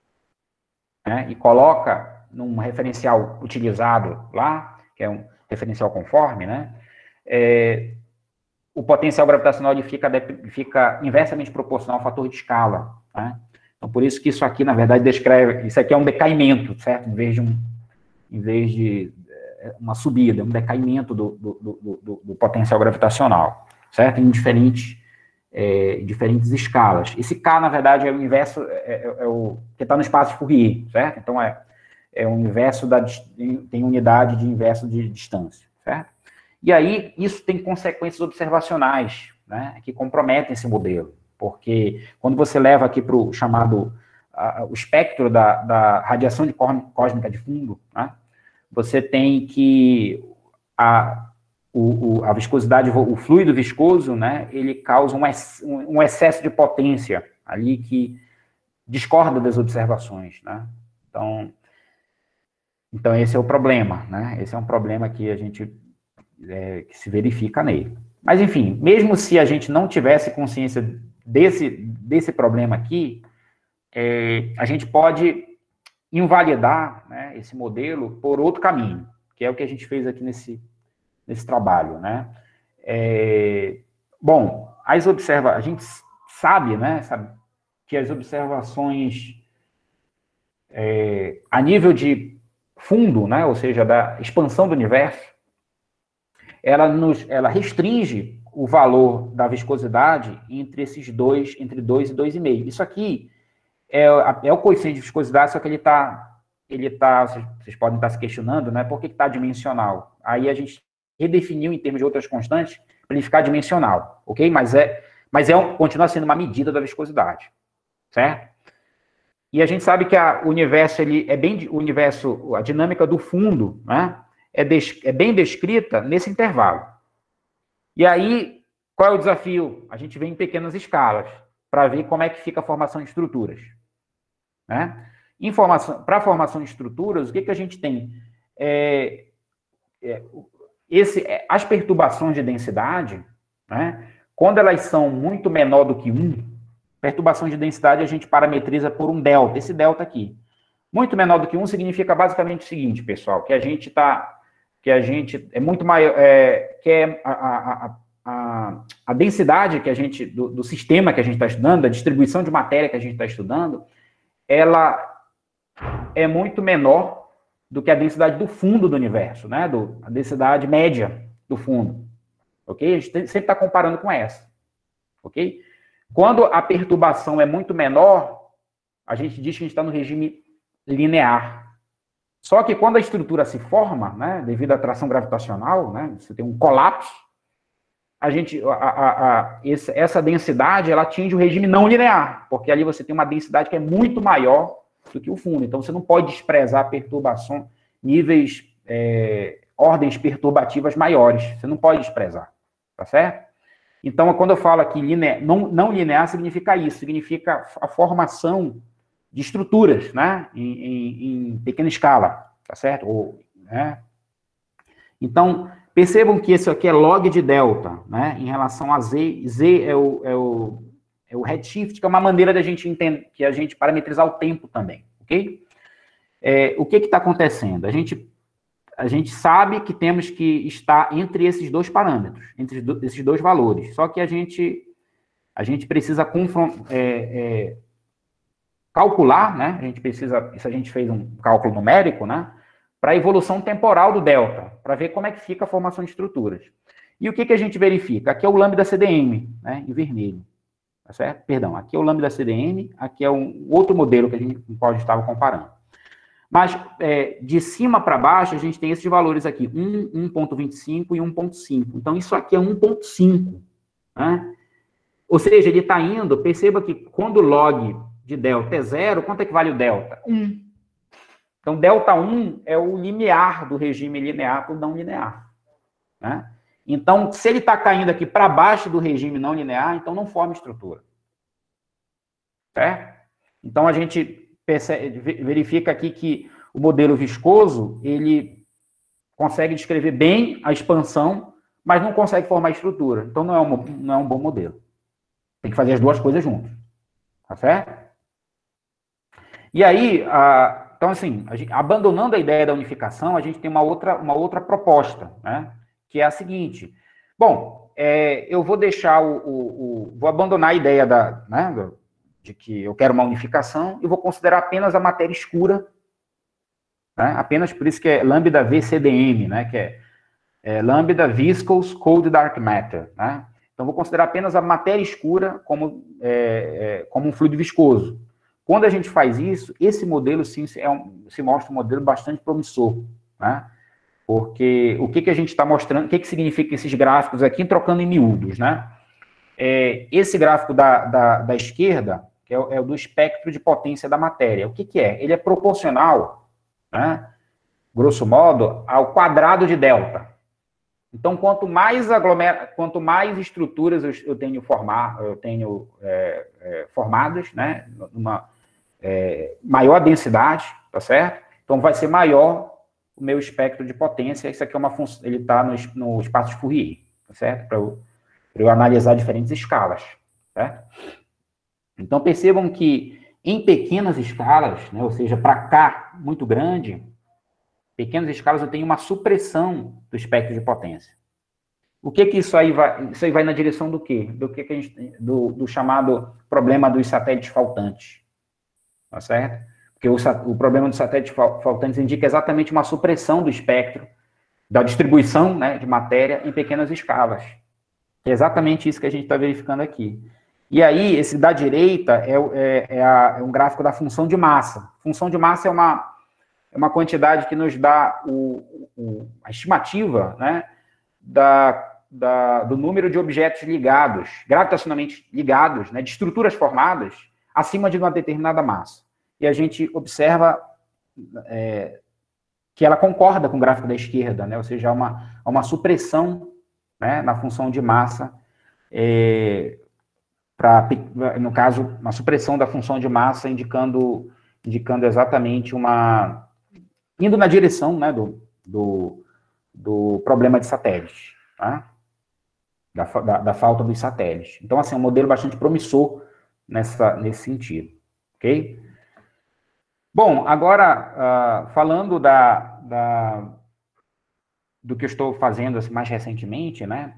né, e coloca num referencial utilizado lá, que é um referencial conforme, né, é, o potencial gravitacional ele fica, fica inversamente proporcional ao fator de escala, né? Então, por isso que isso aqui, na verdade, descreve... Isso aqui é um decaimento, certo? Em vez de, um, em vez de uma subida, um decaimento do, do, do, do, do potencial gravitacional, certo? Em diferentes, é, diferentes escalas. Esse K, na verdade, é o inverso... É, é, é o que está no espaço de Fourier, certo? Então, é, é o inverso da... Tem unidade de inverso de distância, certo? E aí, isso tem consequências observacionais, né? Que comprometem esse modelo. Porque quando você leva aqui para o chamado a, o espectro da, da radiação de cósmica de fundo, né? Você tem que a, o, o, a viscosidade, o fluido viscoso, né, ele causa um, ex, um excesso de potência ali que discorda das observações, né? Então, então esse é o problema, né? Esse é um problema que a gente é, que se verifica nele. Mas, enfim, mesmo se a gente não tivesse consciência desse, desse problema aqui, é, a gente pode invalidar, né, esse modelo por outro caminho, que é o que a gente fez aqui nesse, nesse trabalho, né? É, bom, as observa, a gente sabe, né, sabe que as observações é, a nível de fundo, né, ou seja, da expansão do universo, ela, nos, ela restringe o valor da viscosidade entre esses dois, entre dois e dois vírgula cinco. Isso aqui é, é o coeficiente de viscosidade, só que ele está, ele tá, vocês podem estar se questionando, né, por que está dimensional? Aí a gente redefiniu em termos de outras constantes para ele ficar dimensional, ok? Mas, é, mas é um, continua sendo uma medida da viscosidade, certo? E a gente sabe que a, o universo, ele é bem, o universo, a dinâmica do fundo, né, é, des, é bem descrita nesse intervalo. E aí, qual é o desafio? A gente vê em pequenas escalas, para ver como é que fica a formação de estruturas, né? Para a formação de estruturas, o que, que a gente tem? É, é, esse, é, as perturbações de densidade, né, quando elas são muito menor do que um, perturbação de densidade a gente parametriza por um delta, esse delta aqui. Muito menor do que um significa basicamente o seguinte, pessoal, que a gente está, que a gente é muito maior, é, que é a, a, a, a densidade que a gente, do, do sistema que a gente está estudando, da distribuição de matéria que a gente está estudando, ela é muito menor do que a densidade do fundo do universo, né? Do, a densidade média do fundo, ok? A gente sempre está comparando com essa, ok? Quando a perturbação é muito menor, a gente diz que a gente está no regime linear. Só que quando a estrutura se forma, né, devido à atração gravitacional, né, você tem um colapso, a gente, a, a, a, essa, essa densidade, ela atinge o regime não linear, porque ali você tem uma densidade que é muito maior do que o fundo. Então, você não pode desprezar perturbação, níveis, é, ordens perturbativas maiores. Você não pode desprezar, tá certo? Então, quando eu falo aqui linear, não, não linear, significa isso, significa a formação de estruturas, né, em, em, em pequena escala, tá certo? Ou, né? Então, percebam que isso aqui é log de delta, né, em relação a z. Z é o, é o, é o redshift, que é uma maneira da gente entender, que a gente parametrizar o tempo também, ok? É, o que que está acontecendo? A gente, a gente sabe que temos que estar entre esses dois parâmetros, entre esses dois valores, só que a gente, a gente precisa confrontar, é, é, calcular, né? A gente precisa, isso a gente fez um cálculo numérico, né? Para a evolução temporal do delta, para ver como é que fica a formação de estruturas. E o que que a gente verifica? Aqui é o lambda C D M, né? Em vermelho, tá certo? Perdão, aqui é o lambda C D M, aqui é um outro modelo que a gente pode estar comparando. Mas é, de cima para baixo a gente tem esses valores aqui, um, um ponto vinte e cinco e um ponto cinco. Então isso aqui é um ponto cinco, né? Ou seja, ele está indo, perceba que quando o log de delta é zero, quanto é que vale o delta? um. Então, delta um é o limiar do regime linear para o não linear, né? Então, se ele está caindo aqui para baixo do regime não linear, então não forma estrutura. Certo? Então, a gente percebe, verifica aqui que o modelo viscoso, ele consegue descrever bem a expansão, mas não consegue formar estrutura. Então, não é um, não é um bom modelo. Tem que fazer as duas coisas juntas. Tá certo? E aí, a, então, assim, a gente, abandonando a ideia da unificação, a gente tem uma outra, uma outra proposta, né? Que é a seguinte. Bom, é, eu vou deixar o, o, o... Vou abandonar a ideia da, né, de que eu quero uma unificação e vou considerar apenas a matéria escura, né? Apenas por isso que é lambda V C D M, né? Que é, é lambda viscous cold dark matter, né? Então, vou considerar apenas a matéria escura como, é, é, como um fluido viscoso. Quando a gente faz isso, esse modelo, sim, é um, se mostra um modelo bastante promissor, né? Porque o que, que a gente está mostrando, o que, que significa esses gráficos aqui, trocando em miúdos, né? É, esse gráfico da, da, da esquerda, que é o, é o do espectro de potência da matéria. O que, que é? Ele é proporcional, né, grosso modo, ao quadrado de delta. Então, quanto mais aglomera, quanto mais estruturas eu, eu tenho, formar, eu tenho é, é, formadas, né, numa é, maior densidade, tá certo? Então, vai ser maior o meu espectro de potência. Isso aqui é uma função, ele está no, no espaço de Fourier, tá certo? Para eu, eu analisar diferentes escalas, certo? Então, percebam que em pequenas escalas, né, ou seja, para K muito grande, pequenas escalas eu tenho uma supressão do espectro de potência. O que que isso aí vai? Isso aí vai na direção do quê? Do que que a gente, do, do chamado problema dos satélites faltantes, tá certo? Porque o, o problema dos satélites faltantes indica exatamente uma supressão do espectro da distribuição, né, de matéria em pequenas escalas. É exatamente isso que a gente está verificando aqui. E aí, esse da direita é, é, é, a, é um gráfico da função de massa. Função de massa é uma, é uma quantidade que nos dá o, o, a estimativa, né, da, da, do número de objetos ligados, gravitacionalmente ligados, né, de estruturas formadas, acima de uma determinada massa. E a gente observa é, que ela concorda com o gráfico da esquerda, né, ou seja, há uma, há uma supressão, né, na função de massa, é, pra, no caso, uma supressão da função de massa, indicando, indicando exatamente uma... indo na direção, né, do, do, do problema de satélite, tá? da, da, da falta dos satélites. Então, assim, é um modelo bastante promissor nessa, nesse sentido, ok? Bom, agora, uh, falando da, da, do que eu estou fazendo assim, mais recentemente, né,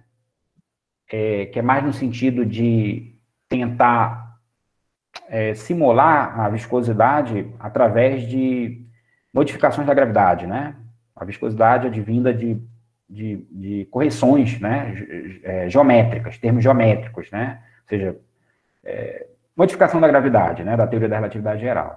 é, que é mais no sentido de tentar é, simular a viscosidade através de modificações da gravidade, né? A viscosidade advinda de, de, de correções, né, é, geométricas, termos geométricos, né? Ou seja, é, modificação da gravidade, né, da teoria da relatividade geral.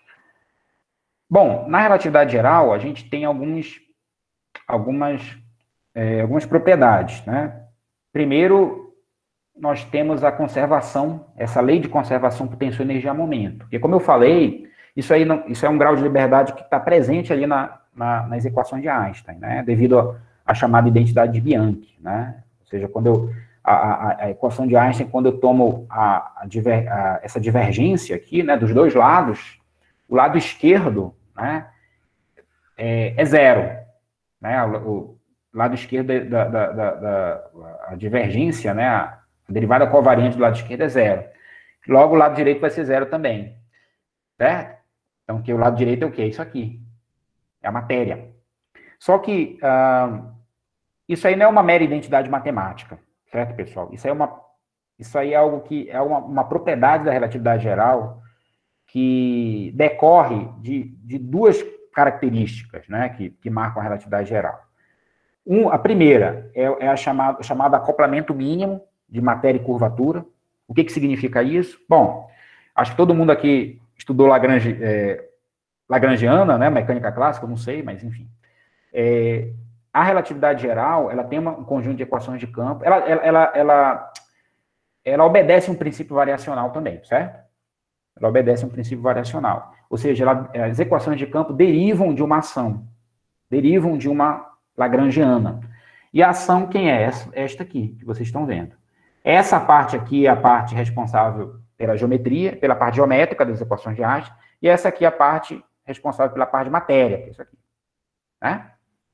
Bom, na relatividade geral, a gente tem alguns, algumas, é, algumas propriedades, né? Primeiro, nós temos a conservação, essa lei de conservação por tensão, energia, momento. Porque, como eu falei, isso aí não, isso é um grau de liberdade que está presente ali na, na, nas equações de Einstein, né? Devido à chamada identidade de Bianchi, né? Ou seja, quando eu, a, a, a equação de Einstein, quando eu tomo a, a diver, a, essa divergência aqui, né, dos dois lados, o lado esquerdo, né, é, é zero, né? O, o lado esquerdo da, da, da, da a divergência, né, a derivada covariante do lado esquerdo é zero. Logo, o lado direito vai ser zero também, certo? Então, que o lado direito é o quê? Isso aqui. É a matéria. Só que uh, isso aí não é uma mera identidade matemática, certo, pessoal? Isso aí é, uma, isso aí é algo que é uma, uma propriedade da relatividade geral que decorre de, de duas características, né, que, que marcam a relatividade geral. Um, a primeira é, é a chamada, chamada acoplamento mínimo de matéria e curvatura. O que, que significa isso? Bom, acho que todo mundo aqui estudou Lagrange, é, Lagrangiana, né, mecânica clássica, eu não sei, mas enfim. É, a relatividade geral, ela tem uma, um conjunto de equações de campo, ela, ela, ela, ela, ela obedece um princípio variacional também, certo? Ela obedece um princípio variacional. Ou seja, ela, as equações de campo derivam de uma ação, derivam de uma Lagrangiana. E a ação, quem é? Esta aqui, que vocês estão vendo. Essa parte aqui é a parte responsável pela geometria, pela parte geométrica das equações de Einstein, e essa aqui é a parte responsável pela parte de matéria, que é isso aqui. Né?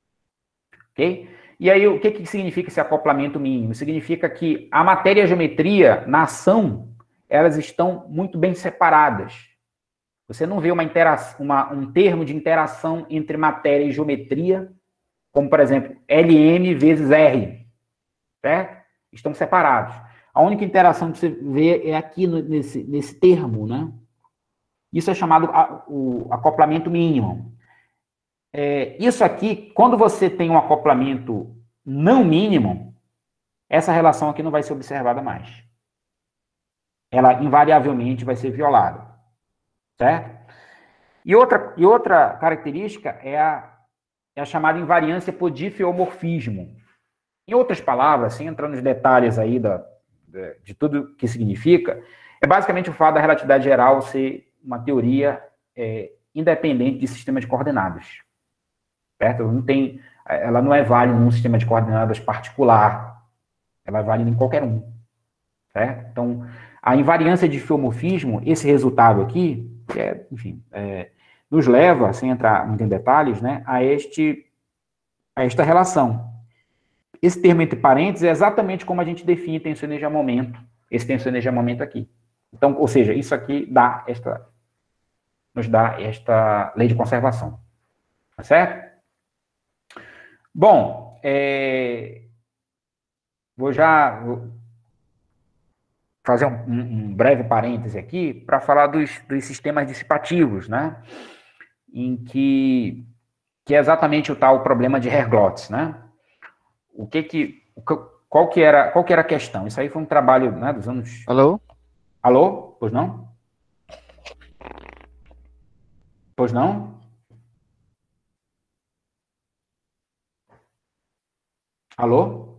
Ok? E aí, o que, que significa esse acoplamento mínimo? Significa que a matéria e a geometria, na ação, elas estão muito bem separadas. Você não vê uma interação, uma, um termo de interação entre matéria e geometria, como, por exemplo, L M vezes R, certo? Estão separados. A única interação que você vê é aqui no, nesse, nesse termo, né? Isso é chamado a, o acoplamento mínimo. É, isso aqui, quando você tem um acoplamento não mínimo, essa relação aqui não vai ser observada mais. Ela, invariavelmente, vai ser violada, certo? E outra, e outra característica é a, é a chamada invariância por difeomorfismo. Em outras palavras, sem entrar nos detalhes aí da, de, de tudo que significa, é basicamente o fato da relatividade geral ser uma teoria é, independente de sistema de coordenadas. Certo? Não tem, ela não é válida num sistema de coordenadas particular. Ela é válida em qualquer um. Certo? Então, a invariância de fiomorfismo, esse resultado aqui, que é, enfim, é, nos leva, sem entrar muito em detalhes, né, a, este, a esta relação. Esse termo entre parênteses é exatamente como a gente define tensão energia-momento, esse tensão energia-momento aqui. Então, ou seja, isso aqui dá esta, nos dá esta lei de conservação. Tá certo? Bom, é, vou já vou fazer um, um breve parêntese aqui para falar dos, dos sistemas dissipativos, né? Em que, que é exatamente o tal problema de Herglotz, né? O que que, qual que era, qual que era a questão? Isso aí foi um trabalho, né, dos anos... Alô? Alô? Pois não? Pois não? Alô?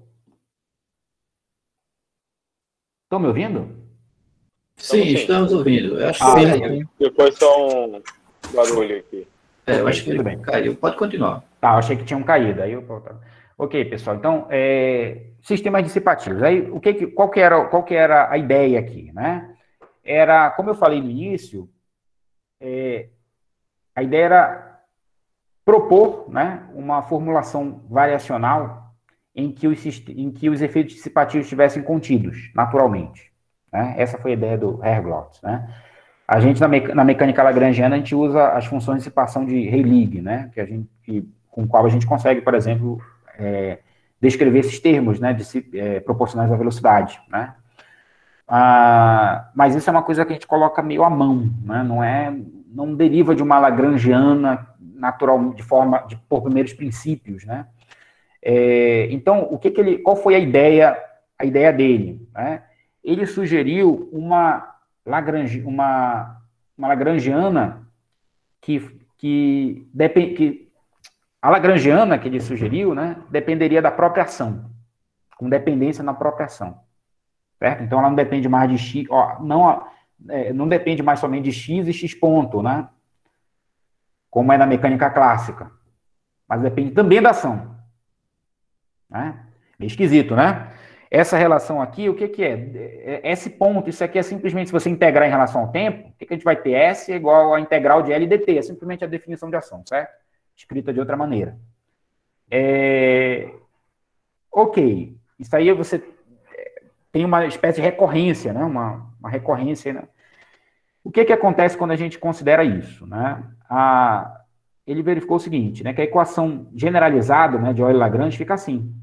Estão me ouvindo? Sim, estamos ouvindo. Eu acho que Ah, ele sim. caiu. Depois só um barulho aqui. É, eu Ok, acho que ele tudo bem. caiu. Pode continuar. Tá, eu achei que tinham caído. Aí eu... Ok, pessoal. Então, é, sistemas dissipativos. Aí, o que, que, qual, que era, qual que era a ideia aqui, né? Era, como eu falei no início, é, a ideia era propor, né, uma formulação variacional em que, os, em que os efeitos dissipativos estivessem contidos, naturalmente. Né? Essa foi a ideia do Herglotz, né? A gente, na, mec na mecânica lagrangiana, a gente usa as funções de dissipação de Rayleigh, né? Que a gente, que, com o qual a gente consegue, por exemplo, é, descrever esses termos, né, de, é, proporcionais à velocidade, né? Ah, mas isso é uma coisa que a gente coloca meio à mão, né? Não é, não deriva de uma lagrangiana natural, de forma, de, por primeiros princípios, né? É, então, o que que ele, qual foi a ideia, a ideia dele, né? Ele sugeriu uma, Lagrange, uma, uma lagrangiana que, que, depend, que a lagrangiana que ele sugeriu, né, dependeria da própria ação, com dependência na própria ação, certo? Então, ela não depende mais de x, ó, não, é, não depende mais somente de x e x ponto, né, como é na mecânica clássica, mas depende também da ação, né? Meio esquisito, né? Essa relação aqui, o que que é? Esse ponto, isso aqui é simplesmente, se você integrar em relação ao tempo, o que que a gente vai ter? S é igual a integral de L dt, é simplesmente a definição de ação, certo? Escrita de outra maneira. É... Ok, isso aí você tem uma espécie de recorrência, né? Uma, uma recorrência, né? O que que acontece quando a gente considera isso, né? A... Ele verificou o seguinte, né? Que a equação generalizada, né, de Euler-Lagrange fica assim.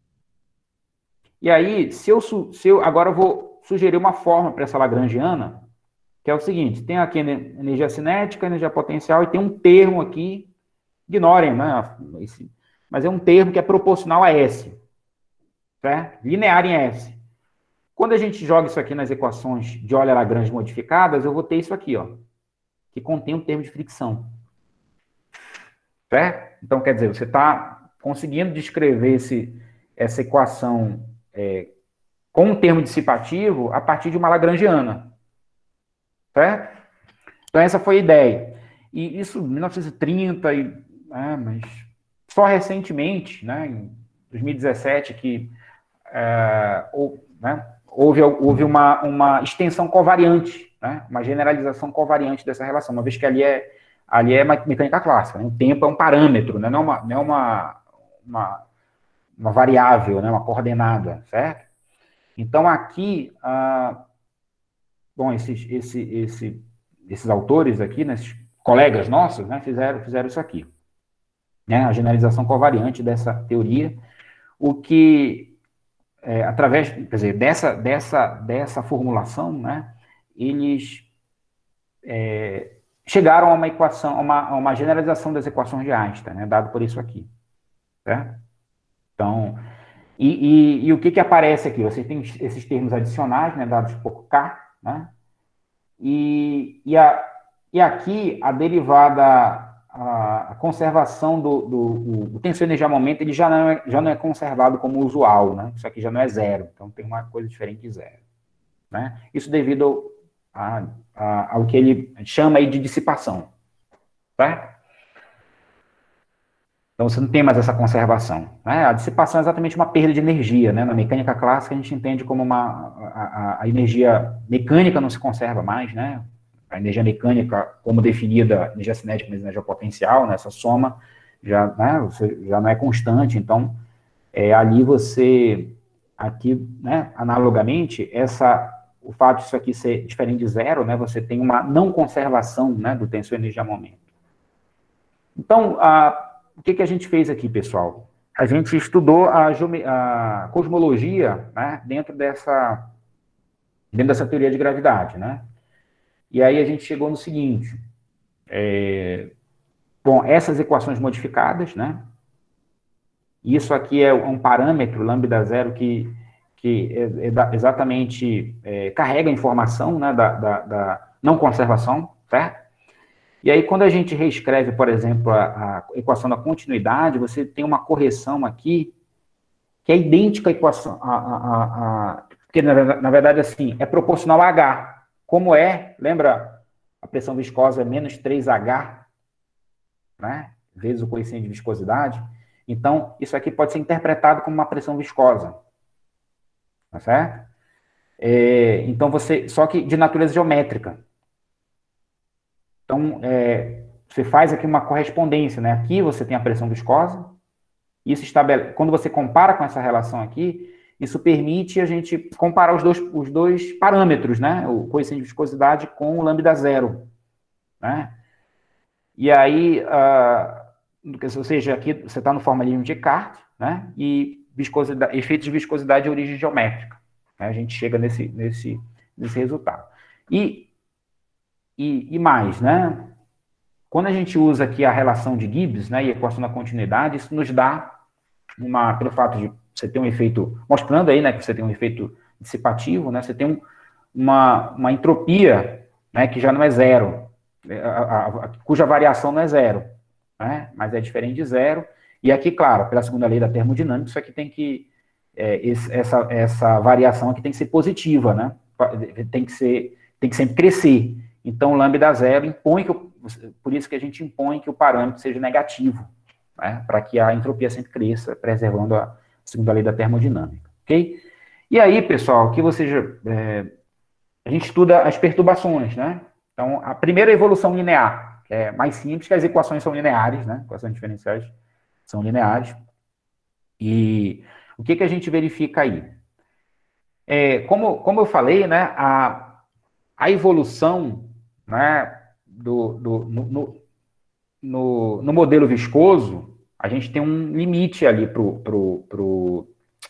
E aí, se eu, se eu agora eu vou sugerir uma forma para essa lagrangiana, que é o seguinte, tem aqui energia cinética, energia potencial, e tem um termo aqui, ignorem, né? Esse, mas é um termo que é proporcional a S, certo? Linear em S. Quando a gente joga isso aqui nas equações de Euler-Lagrange modificadas, eu vou ter isso aqui, ó, que contém um termo de fricção. Certo? Então, quer dizer, você está conseguindo descrever esse, essa equação É, com um termo dissipativo a partir de uma lagrangiana. Certo? Então, essa foi a ideia. E isso em mil novecentos e trinta, e, é, mas só recentemente, né, em dois mil e dezessete, que é, ou, né, houve, houve uma, uma extensão covariante, né, uma generalização covariante dessa relação, uma vez que ali é, ali é mecânica clássica. Né, o tempo é um parâmetro, né, não é uma... Não é uma, uma uma variável, né, uma coordenada, certo? Então, aqui, ah, bom, esses, esse, esse, esses autores aqui, né, esses colegas nossos, né, fizeram, fizeram isso aqui, né, a generalização covariante dessa teoria, o que, é, através, quer dizer, dessa, dessa, dessa formulação, né, eles é, chegaram a uma equação, a uma, a uma generalização das equações de Einstein, né, dado por isso aqui, certo? Então, E, e, e o que que aparece aqui? Você tem esses termos adicionais, né, dados por K, né? E, e, a, e aqui a derivada, a, a conservação do, do, do, do tensor energia-momento, ele já não, é, já não é conservado como usual, né? Isso aqui já não é zero, então tem uma coisa diferente de zero, né? Isso devido a, a, ao que ele chama aí de dissipação, certo? Então, você não tem mais essa conservação, né? A dissipação é exatamente uma perda de energia, né? Na mecânica clássica, a gente entende como uma... A, a, a energia mecânica não se conserva mais, né? A energia mecânica, como definida, energia cinética mais energia potencial, né? Essa soma já, né? Você, já não é constante. Então, é, ali você... Aqui, né? Analogamente, essa, o fato disso aqui ser diferente de zero, né? Você tem uma não conservação, né? Do tensor energia-momento. Então, a... O que, que a gente fez aqui, pessoal? A gente estudou a, a cosmologia, né, dentro, dessa, dentro dessa teoria de gravidade, né? E aí a gente chegou no seguinte, é, bom, essas equações modificadas, né? Isso aqui é um parâmetro, lambda zero, que, que é, é exatamente é, carrega a informação, né, da, da, da não conservação, certo? E aí, quando a gente reescreve, por exemplo, a, a equação da continuidade, você tem uma correção aqui que é idêntica à equação, a, a, a, a, porque, na, na verdade, assim, é proporcional a H. Como é, lembra, a pressão viscosa é menos três H, né, vezes o coeficiente de viscosidade. Então, isso aqui pode ser interpretado como uma pressão viscosa, tá certo? É, então, você, só que de natureza geométrica. Então, é, você faz aqui uma correspondência, né? Aqui você tem a pressão viscosa, isso estabelece, quando você compara com essa relação aqui, isso permite a gente comparar os dois, os dois parâmetros, né? O coeficiente de viscosidade com o lambda zero, né? E aí, uh, ou seja, aqui você está no formalismo de Descartes, né? E viscosidade, efeitos de viscosidade de origem geométrica, né? A gente chega nesse, nesse, nesse resultado. E E, e mais, né? Quando a gente usa aqui a relação de Gibbs, né, e a equação da continuidade, isso nos dá uma, pelo fato de você ter um efeito, mostrando aí, né, que você tem um efeito dissipativo, né, você tem um, uma, uma entropia, né, que já não é zero, a, a, a, cuja variação não é zero, né, mas é diferente de zero. E aqui, claro, pela segunda lei da termodinâmica, isso aqui tem que, é, esse, essa, essa variação aqui tem que ser positiva, né, tem que ser, tem que sempre crescer. Então, o lambda zero impõe que, o, por isso que a gente impõe que o parâmetro seja negativo, né, para que a entropia sempre cresça, preservando a segunda lei da termodinâmica, ok? E aí, pessoal, aqui você já, é, a gente estuda as perturbações, né? Então, a primeira evolução linear, que é mais simples, que as equações são lineares, né? Equações diferenciais são lineares. E o que, que a gente verifica aí? É, como, como eu falei, né, a, a evolução, né, do, do, no, no, no, no modelo viscoso, a gente tem um limite ali para o pro, pro,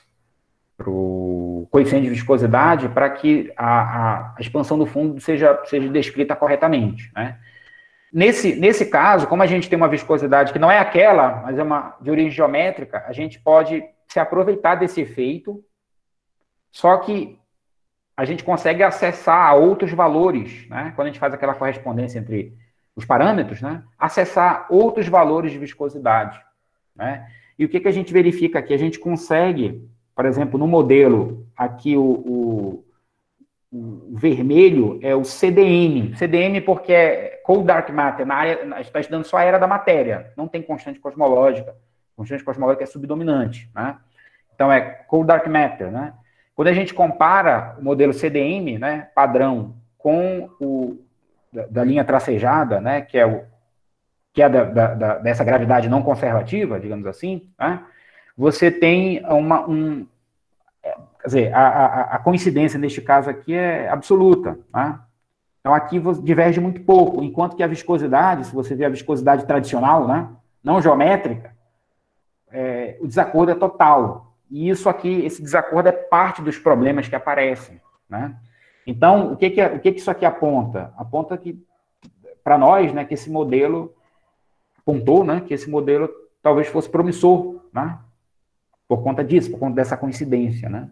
pro coeficiente de viscosidade para que a, a, a expansão do fundo seja, seja descrita corretamente, né? Nesse, nesse caso, como a gente tem uma viscosidade que não é aquela, mas é uma de origem geométrica, a gente pode se aproveitar desse efeito, só que a gente consegue acessar a outros valores, né? Quando a gente faz aquela correspondência entre os parâmetros, né? Acessar outros valores de viscosidade, né? E o que, que a gente verifica aqui? A gente consegue, por exemplo, no modelo, aqui o, o, o vermelho é o C D M. C D M porque é Cold Dark Matter, na área, a gente está estudando só a era da matéria, não tem constante cosmológica. Constante cosmológica é subdominante, né? Então é Cold Dark Matter, né? Quando a gente compara o modelo C D M, né, padrão, com o da, da linha tracejada, né, que é, o, que é da, da, dessa gravidade não conservativa, digamos assim, né, você tem uma... Um, quer dizer, a, a, a coincidência neste caso aqui é absoluta, né? Então aqui diverge muito pouco, enquanto que a viscosidade, se você vê a viscosidade tradicional, né, não geométrica, é, o desacordo é total. E isso aqui, esse desacordo é parte dos problemas que aparecem, né? Então, o que que, o que que isso aqui aponta? Aponta que, para nós, né, que esse modelo, apontou, né, que esse modelo talvez fosse promissor, né? Por conta disso, por conta dessa coincidência, né?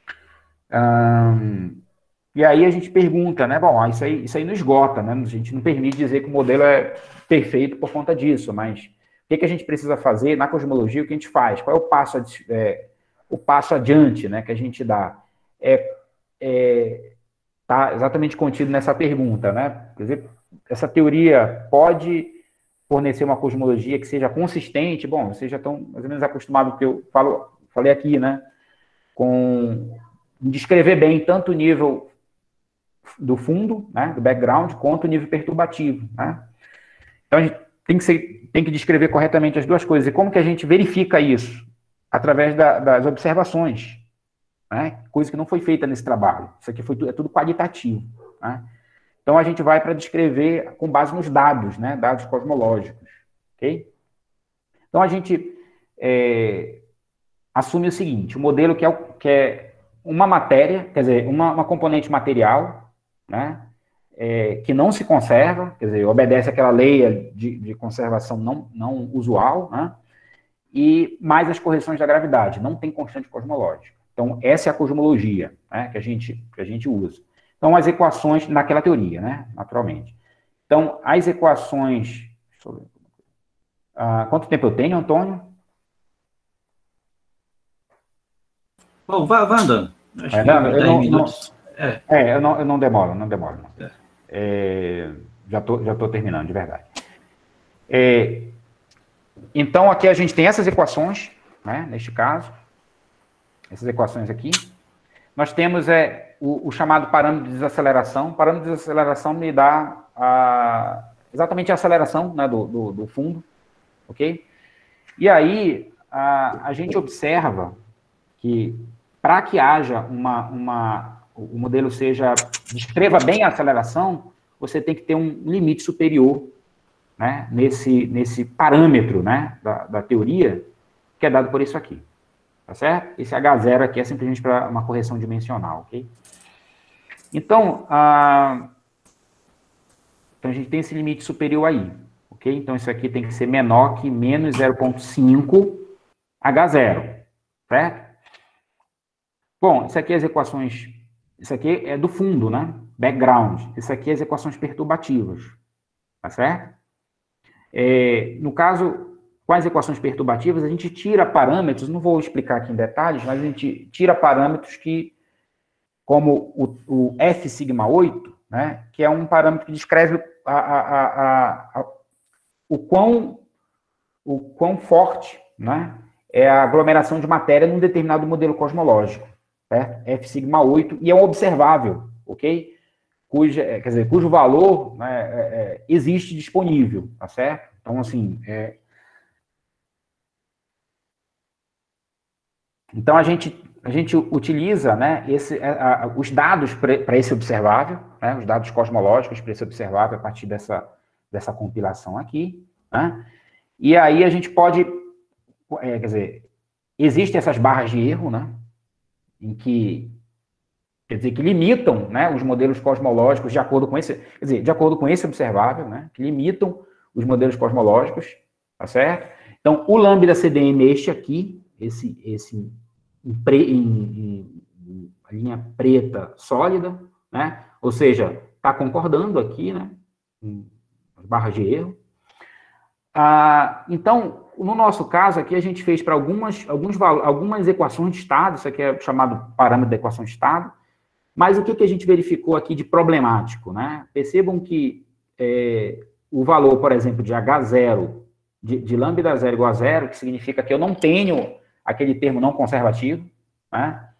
Hum, e aí a gente pergunta, né, bom, isso aí, isso aí não esgota, né? A gente não permite dizer que o modelo é perfeito por conta disso, mas o que que a gente precisa fazer na cosmologia? O que a gente faz? Qual é o passo adiante? É, o passo adiante, né, que a gente dá é, é está exatamente contido nessa pergunta, né? Quer dizer, essa teoria pode fornecer uma cosmologia que seja consistente. Bom, vocês já estão mais ou menos acostumados com o que eu falo, falei aqui, né? Com descrever bem tanto o nível do fundo, né, do background, quanto o nível perturbativo, né? Então, a gente tem que, ser, tem que descrever corretamente as duas coisas. E como que a gente verifica isso? Através da, das observações, né? Coisa que não foi feita nesse trabalho. Isso aqui foi, é tudo qualitativo, né? Então, a gente vai para descrever com base nos dados, né? Dados cosmológicos, ok? Então, a gente é, assume o seguinte, o modelo que é, que é uma matéria, quer dizer, uma, uma componente material, né? É, que não se conserva, quer dizer, obedece àquela lei de, de conservação não, não usual, né? E mais as correções da gravidade, não tem constante cosmológica. Então, essa é a cosmologia, né, que, a gente, que a gente usa. Então, as equações naquela teoria, né, naturalmente. Então, as equações... Deixa eu ver. Ah, quanto tempo eu tenho, Antônio? Bom, vá, vá andando. Acho é, que não, uns eu dez não, minutos. Não, é. é, eu não, eu não demoro, não demoro. Não. É. É, já estou já tô terminando, de verdade. É, então, aqui a gente tem essas equações, né, neste caso, essas equações aqui. Nós temos é, o, o chamado parâmetro de desaceleração. O parâmetro de desaceleração me dá a, exatamente a aceleração, né, do, do, do fundo, ok? E aí, a, a gente observa que, para que haja uma, uma... o modelo seja... descreva bem a aceleração, você tem que ter um limite superior, né, nesse, nesse parâmetro, né, da, da teoria, que é dado por isso aqui. Tá certo? Esse H zero aqui é simplesmente para uma correção dimensional, ok? Então, a... então, a gente tem esse limite superior aí, ok? Então, isso aqui tem que ser menor que menos zero vírgula cinco H zero, certo? Bom, isso aqui é as equações... Isso aqui é do fundo, né? Background. Isso aqui é as equações perturbativas, tá certo? É, no caso... Com as equações perturbativas, a gente tira parâmetros, não vou explicar aqui em detalhes, mas a gente tira parâmetros que, como o, o F sigma oito, né, que é um parâmetro que descreve a, a, a, a, o, quão, o quão forte, né, é a aglomeração de matéria num determinado modelo cosmológico, certo? F sigma oito, e é um observável, ok? Cuja, quer dizer, cujo valor, né, é, é, existe disponível, tá certo? Então, assim, é, Então, a gente, a gente utiliza, né, esse, a, a, os dados para esse observável, né, os dados cosmológicos para esse observável a partir dessa, dessa compilação aqui, né, e aí a gente pode, é, quer dizer, existem essas barras de erro, né, em que, quer dizer, que limitam, né, os modelos cosmológicos de acordo com esse, quer dizer, de acordo com esse observável, né, que limitam os modelos cosmológicos, tá certo? Então, o lambda C D M, este aqui, esse, esse em, pre, em, em, em linha preta sólida, né? Ou seja, está concordando aqui, né? As barras de erro. Ah, então, no nosso caso aqui, a gente fez para algumas, alguns, algumas equações de estado, isso aqui é chamado parâmetro da equação de estado, mas o que, que a gente verificou aqui de problemático, né? Percebam que é, o valor, por exemplo, de H zero, de, de lambda zero igual a zero, que significa que eu não tenho aquele termo não conservativo, né?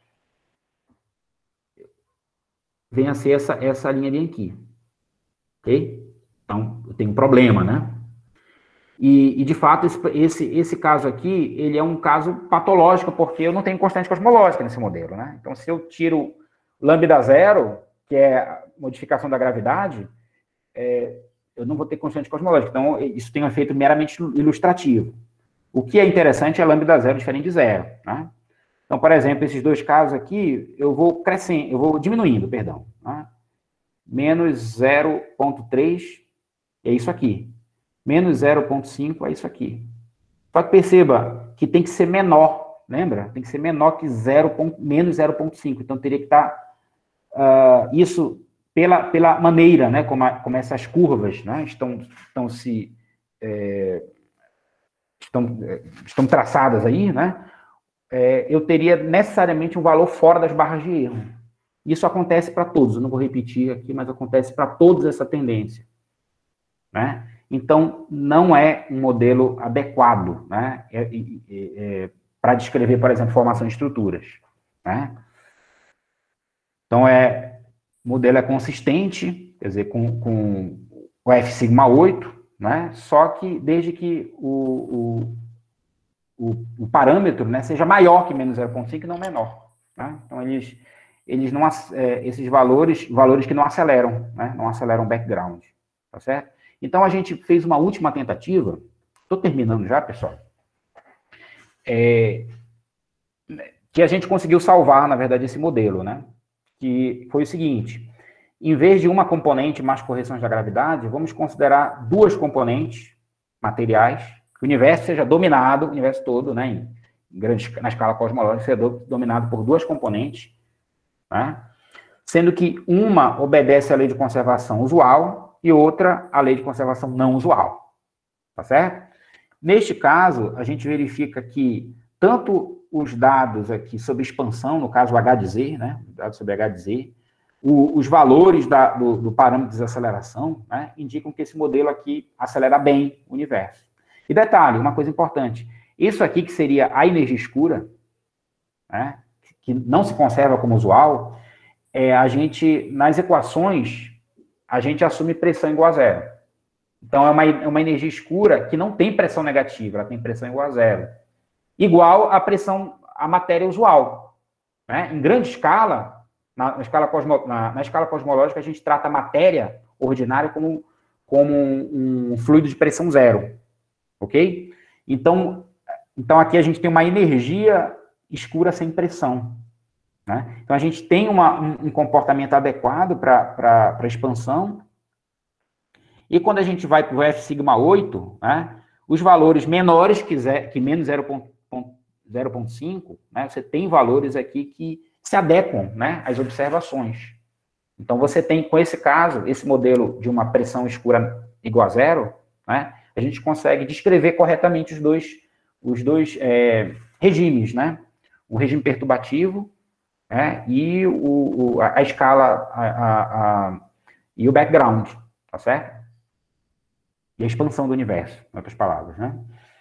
Vem a ser essa, essa linha aqui, ok? Então, eu tenho um problema, né? E, e de fato, esse, esse, esse caso aqui, ele é um caso patológico, porque eu não tenho constante cosmológica nesse modelo, né? Então, se eu tiro lambda zero, que é a modificação da gravidade, é, eu não vou ter constante cosmológica. Então, isso tem um efeito meramente ilustrativo. O que é interessante é lambda zero diferente de zero, né? Então, por exemplo, esses dois casos aqui, eu vou crescendo, eu vou diminuindo, perdão, né? Menos zero vírgula três é isso aqui. Menos zero vírgula cinco é isso aqui. Só que perceba que tem que ser menor, lembra? Tem que ser menor que zero, menos zero vírgula cinco. Então, teria que estar uh, isso pela, pela maneira, né? Como, a, como essas curvas, né? Estão, estão se... É, estão, estão traçadas aí, né? É, eu teria necessariamente um valor fora das barras de erro. Isso acontece para todos, eu não vou repetir aqui, mas acontece para todos essa tendência, né? Então, não é um modelo adequado, né? É, é, é, para descrever, por exemplo, formação de estruturas, né? Então, é, o modelo é consistente, quer dizer, com, com o F sigma oito, né? Só que desde que o, o, o, o parâmetro, né, seja maior que menos zero ponto cinco e não menor, né? Então, eles, eles não, é, esses valores, valores que não aceleram, né? Não aceleram o background, tá certo? Então, a gente fez uma última tentativa, estou terminando já, pessoal, é, que a gente conseguiu salvar, na verdade, esse modelo, né? Que foi o seguinte, em vez de uma componente mais correções da gravidade, vamos considerar duas componentes materiais, que o universo seja dominado, o universo todo, né, em grande, na escala cosmológica, seja do, dominado por duas componentes, né? Sendo que uma obedece à lei de conservação usual, e outra a lei de conservação não usual, tá certo? Neste caso, a gente verifica que tanto os dados aqui sobre expansão, no caso o H de Z, né, dados sobre H de Z, o, os valores da, do, do parâmetro de desaceleração, né, indicam que esse modelo aqui acelera bem o universo. E detalhe, uma coisa importante, isso aqui que seria a energia escura, né, que não se conserva como usual, é, a gente, nas equações, a gente assume pressão igual a zero. Então, é uma, é uma energia escura que não tem pressão negativa, ela tem pressão igual a zero. Igual à pressão, à matéria usual, né? Em grande escala, na, na, escala cosmo, na, na escala cosmológica, a gente trata a matéria ordinária como, como um, um fluido de pressão zero, ok? Então, então, aqui a gente tem uma energia escura sem pressão, né? Então, a gente tem uma, um, um comportamento adequado para a expansão. E quando a gente vai para o F sigma oito, né, os valores menores que, que menos zero ponto cinco, né, você tem valores aqui que se adequam, né, às observações. Então, você tem, com esse caso, esse modelo de uma pressão escura igual a zero, né, a gente consegue descrever corretamente os dois, os dois é, regimes, né, o regime perturbativo, né, e o, o, a, a escala a, a, a, e o background, tá certo? E a expansão do universo, em outras palavras, né?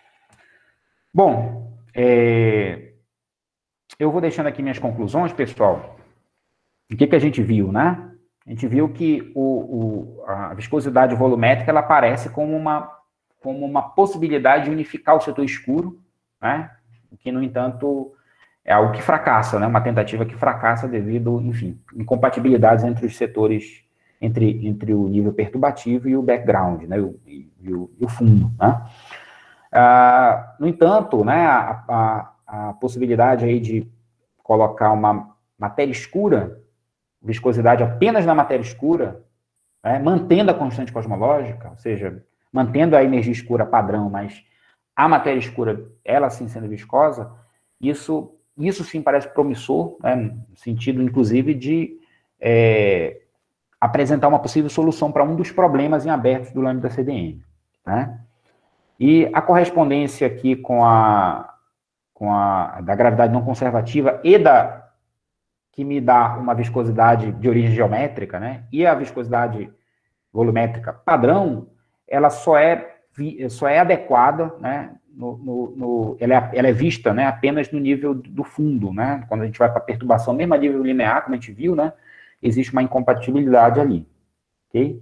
Bom, é, eu vou deixando aqui minhas conclusões, pessoal. O que, que a gente viu, né? A gente viu que o, o, a viscosidade volumétrica ela aparece como uma, como uma possibilidade de unificar o setor escuro, né? O que, no entanto, é algo que fracassa, né? Uma tentativa que fracassa devido, enfim, incompatibilidades entre os setores, entre, entre o nível perturbativo e o background, né? O, e, e, o, e o fundo, né? Ah, no entanto, né, a, a, a possibilidade aí de colocar uma matéria escura, viscosidade apenas na matéria escura, né, mantendo a constante cosmológica, ou seja, mantendo a energia escura padrão, mas a matéria escura, ela sim sendo viscosa, isso, isso sim parece promissor, né, no sentido, inclusive, de é, apresentar uma possível solução para um dos problemas em aberto do lambda C D M, né? E a correspondência aqui com a, com a da gravidade não conservativa e da que me dá uma viscosidade de origem geométrica, né? E a viscosidade volumétrica padrão, ela só é, só é adequada, né? No, no, no, ela, é, ela é vista, né, apenas no nível do fundo, né? Quando a gente vai para a perturbação, mesmo a nível linear, como a gente viu, né? Existe uma incompatibilidade ali, ok?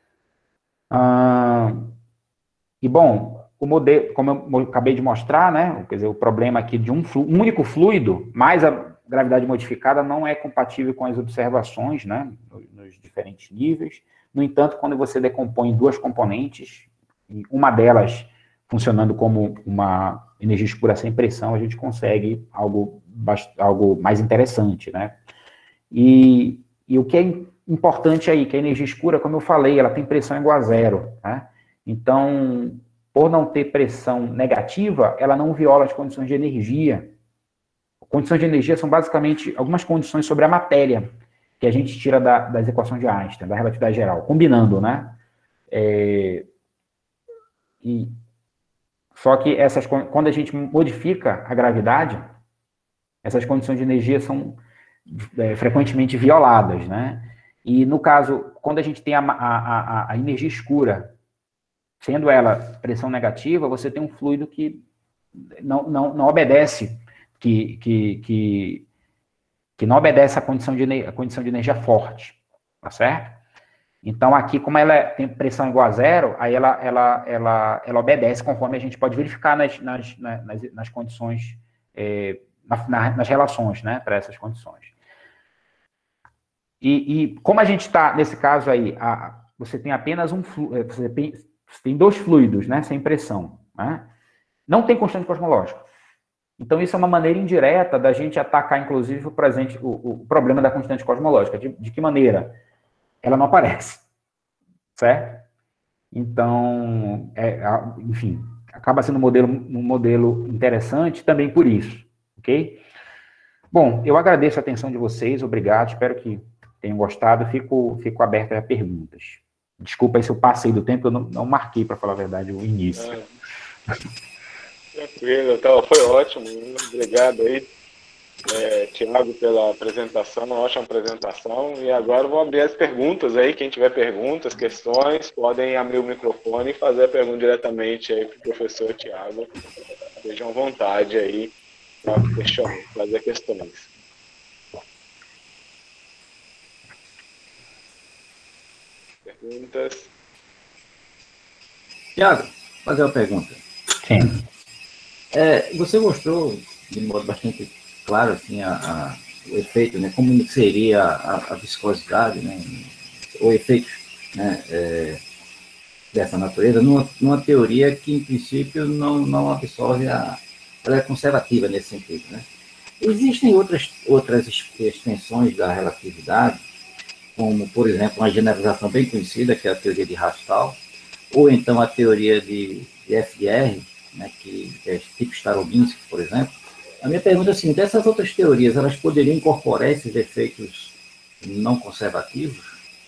Ah, e, bom, o modelo, como eu acabei de mostrar, né, quer dizer, o problema aqui de um, flu, um único fluido, mais a gravidade modificada, não é compatível com as observações, né, nos, nos diferentes níveis. No entanto, quando você decompõe duas componentes, uma delas funcionando como uma energia escura sem pressão, a gente consegue algo, algo mais interessante, né? E, e o que é importante aí, que a energia escura, como eu falei, ela tem pressão igual a zero, né? Então, por não ter pressão negativa, ela não viola as condições de energia. Condições de energia são basicamente algumas condições sobre a matéria que a gente tira da, das equações de Einstein, da relatividade geral, combinando, né? É, e, só que essas, quando a gente modifica a gravidade, essas condições de energia são é, frequentemente violadas, né? E, no caso, quando a gente tem a, a, a, a energia escura, sendo ela pressão negativa, você tem um fluido que não, não, não obedece, que, que, que, que não obedece a condição, de, a condição de energia forte, tá certo? Então, aqui, como ela tem pressão igual a zero, aí ela, ela, ela, ela obedece conforme a gente pode verificar nas, nas, nas, nas condições, é, na, nas relações, né, para essas condições. E, e como a gente está, nesse caso aí, a, você tem apenas um fluido, você tem, você tem dois fluidos, né, sem pressão, né? Não tem constante cosmológica. Então, isso é uma maneira indireta da gente atacar, inclusive, o, presente, o, o problema da constante cosmológica. De, de que maneira? Ela não aparece, certo? Então, é, enfim, acaba sendo um modelo, um modelo interessante também por isso, ok? Bom, eu agradeço a atenção de vocês, obrigado, espero que tenham gostado, fico, fico aberto a perguntas. Desculpa aí se eu passei do tempo, eu não, não marquei, para falar a verdade, o início. Ah, tranquilo, então, foi ótimo, obrigado aí. É, Tiago, pela apresentação, uma ótima apresentação. E agora eu vou abrir as perguntas aí. Quem tiver perguntas, questões, podem abrir o microfone e fazer a pergunta diretamente aí para o professor Tiago. Sejam à vontade aí para questionar, fazer questões. Perguntas? Tiago, fazer uma pergunta. Sim. É, você mostrou de modo bastante claro assim, a, a, o efeito, né, como seria a, a viscosidade, né, o efeito, né, é, dessa natureza, numa, numa teoria que, em princípio, não, não absorve a... Ela é conservativa nesse sentido, né? Existem outras, outras extensões da relatividade, como, por exemplo, uma generalização bem conhecida, que é a teoria de Rastal, ou então a teoria de, de F D R, né, que é tipo Starobinsky, por exemplo. A minha pergunta é assim, dessas outras teorias, elas poderiam incorporar esses efeitos não conservativos?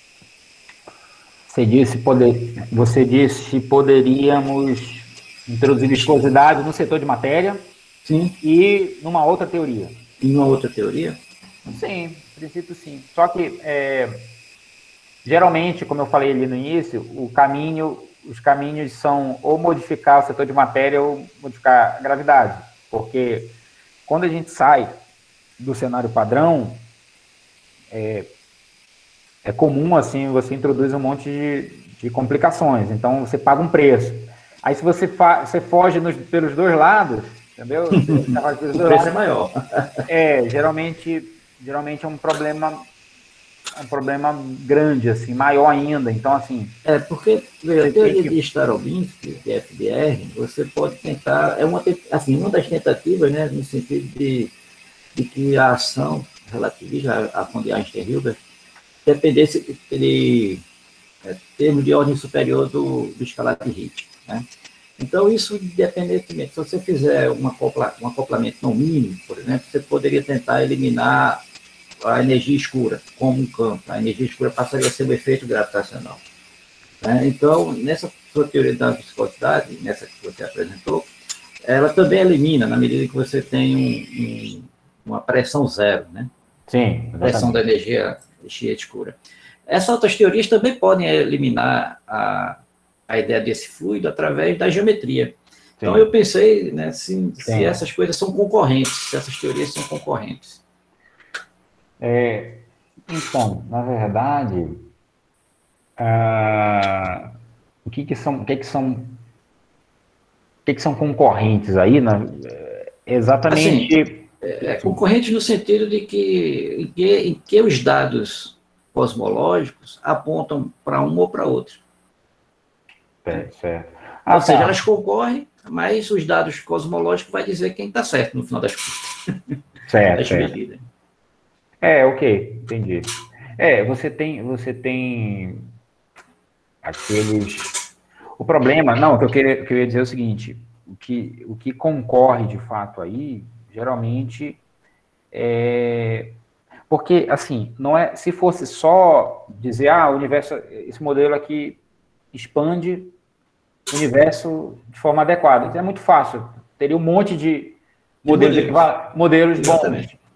Você disse, poder, você disse poderíamos introduzir viscosidade no setor de matéria. Sim. E numa outra teoria. Em uma outra teoria? Sim, em princípio sim. Só que, é, geralmente, como eu falei ali no início, o caminho, os caminhos são ou modificar o setor de matéria ou modificar a gravidade. Porque quando a gente sai do cenário padrão, é, é comum, assim, você introduz um monte de, de complicações. Então, você paga um preço. Aí, se você, fa você foge nos, pelos dois lados, entendeu? O preço é maior. É, geralmente, geralmente é um problema, um problema grande, assim, maior ainda. Então, assim... É, porque a teoria que... de Starobinsky, de F D R, você pode tentar... É uma, assim, uma das tentativas, né, no sentido de, de que a ação relativista, a ação de Einstein-Hilbert, dependesse de é, termos de ordem superior do, do escalar de Higgs, né? Então, isso, independentemente, se você fizer um acoplamento não mínimo, por exemplo, você poderia tentar eliminar a energia escura como um campo. A energia escura passaria a ser um efeito gravitacional, né? Então, nessa sua teoria da viscosidade, nessa que você apresentou, ela também elimina, na medida que você tem um, um, uma pressão zero, né? Sim, a pressão da energia, energia escura. Essas outras teorias também podem eliminar a a ideia desse fluido através da geometria. Sim. Então, eu pensei, né, se, se essas coisas são concorrentes, se essas teorias são concorrentes. É, então, na verdade, ah, o que que são, o que que são, o que que são concorrentes aí, né? Exatamente... Assim, é, é concorrente no sentido de que em, que, em que os dados cosmológicos apontam para um ou para outro. Certo, certo. Ah, ou seja, tá. elas concorrem, mas os dados cosmológicos vai dizer quem está certo no final das contas. Certo, certo. É, ok, entendi. É, você tem, você tem aqueles... O problema, não, o que eu, queria, que eu ia dizer é o seguinte, o que, o que concorre de fato aí, geralmente, é... Porque, assim, não é, se fosse só dizer, ah, o universo, esse modelo aqui expande o universo de forma adequada. Então, é muito fácil. Teria um monte de modelos, de modelos, modelos bons.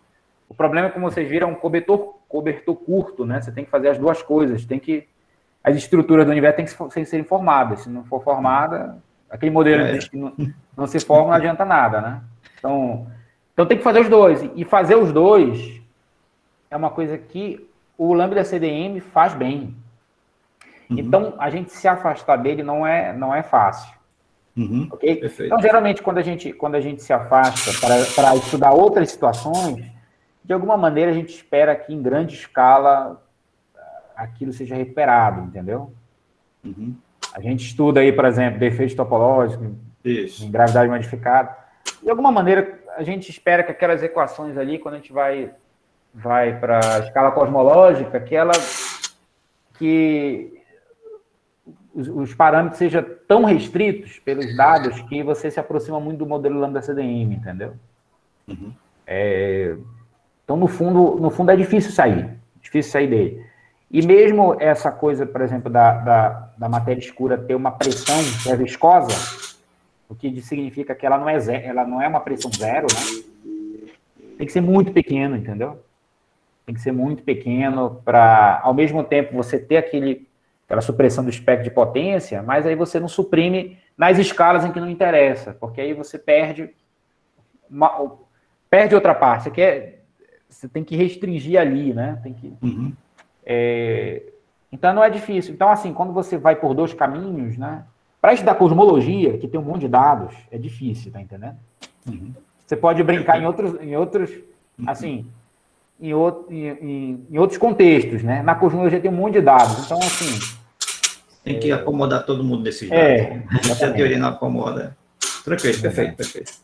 O problema é, como vocês viram, é um cobertor, cobertor curto, né? Você tem que fazer as duas coisas, tem que... As estruturas do universo têm que, têm que ser formadas. Se não for formada, aquele modelo É. que não, não se forma, não adianta nada, né? Então, então tem que fazer os dois. E fazer os dois é uma coisa que o Lambda C D M faz bem. Uhum. Então, a gente se afastar dele não é, não é fácil. Uhum. Okay? Então, geralmente, quando a gente, quando a gente se afasta para estudar outras situações, de alguma maneira a gente espera que em grande escala aquilo seja recuperado, entendeu? Uhum. A gente estuda aí, por exemplo, defeitos topológicos, Isso. em gravidade modificada. De alguma maneira, a gente espera que aquelas equações ali, quando a gente vai, vai para a escala cosmológica, que ela, que os, os parâmetros sejam tão restritos pelos dados que você se aproxima muito do modelo Lambda C D M, entendeu? Uhum. É, então, no fundo, no fundo, é difícil sair. Difícil sair dele. E mesmo essa coisa, por exemplo, da, da, da matéria escura ter uma pressão que é viscosa, o que significa que ela não é, zero, ela não é uma pressão zero, né? Tem que ser muito pequeno, entendeu? Tem que ser muito pequeno para, ao mesmo tempo, você ter aquele, aquela supressão do espectro de potência, mas aí você não suprime nas escalas em que não interessa, porque aí você perde, uma, perde outra parte. Você, quer, você tem que restringir ali, né? Tem que... Uhum. É, então não é difícil. Então, assim, quando você vai por dois caminhos, né? Para estudar cosmologia, que tem um monte de dados, é difícil, tá entendendo? Uhum. Você pode brincar em outros, em outros, assim, em, outro, em, em outros contextos, né? Na cosmologia tem um monte de dados. Então, assim... Tem que é... acomodar todo mundo desses é, dados. Se a teoria não acomoda... Tranquilo, perfeito, perfeito.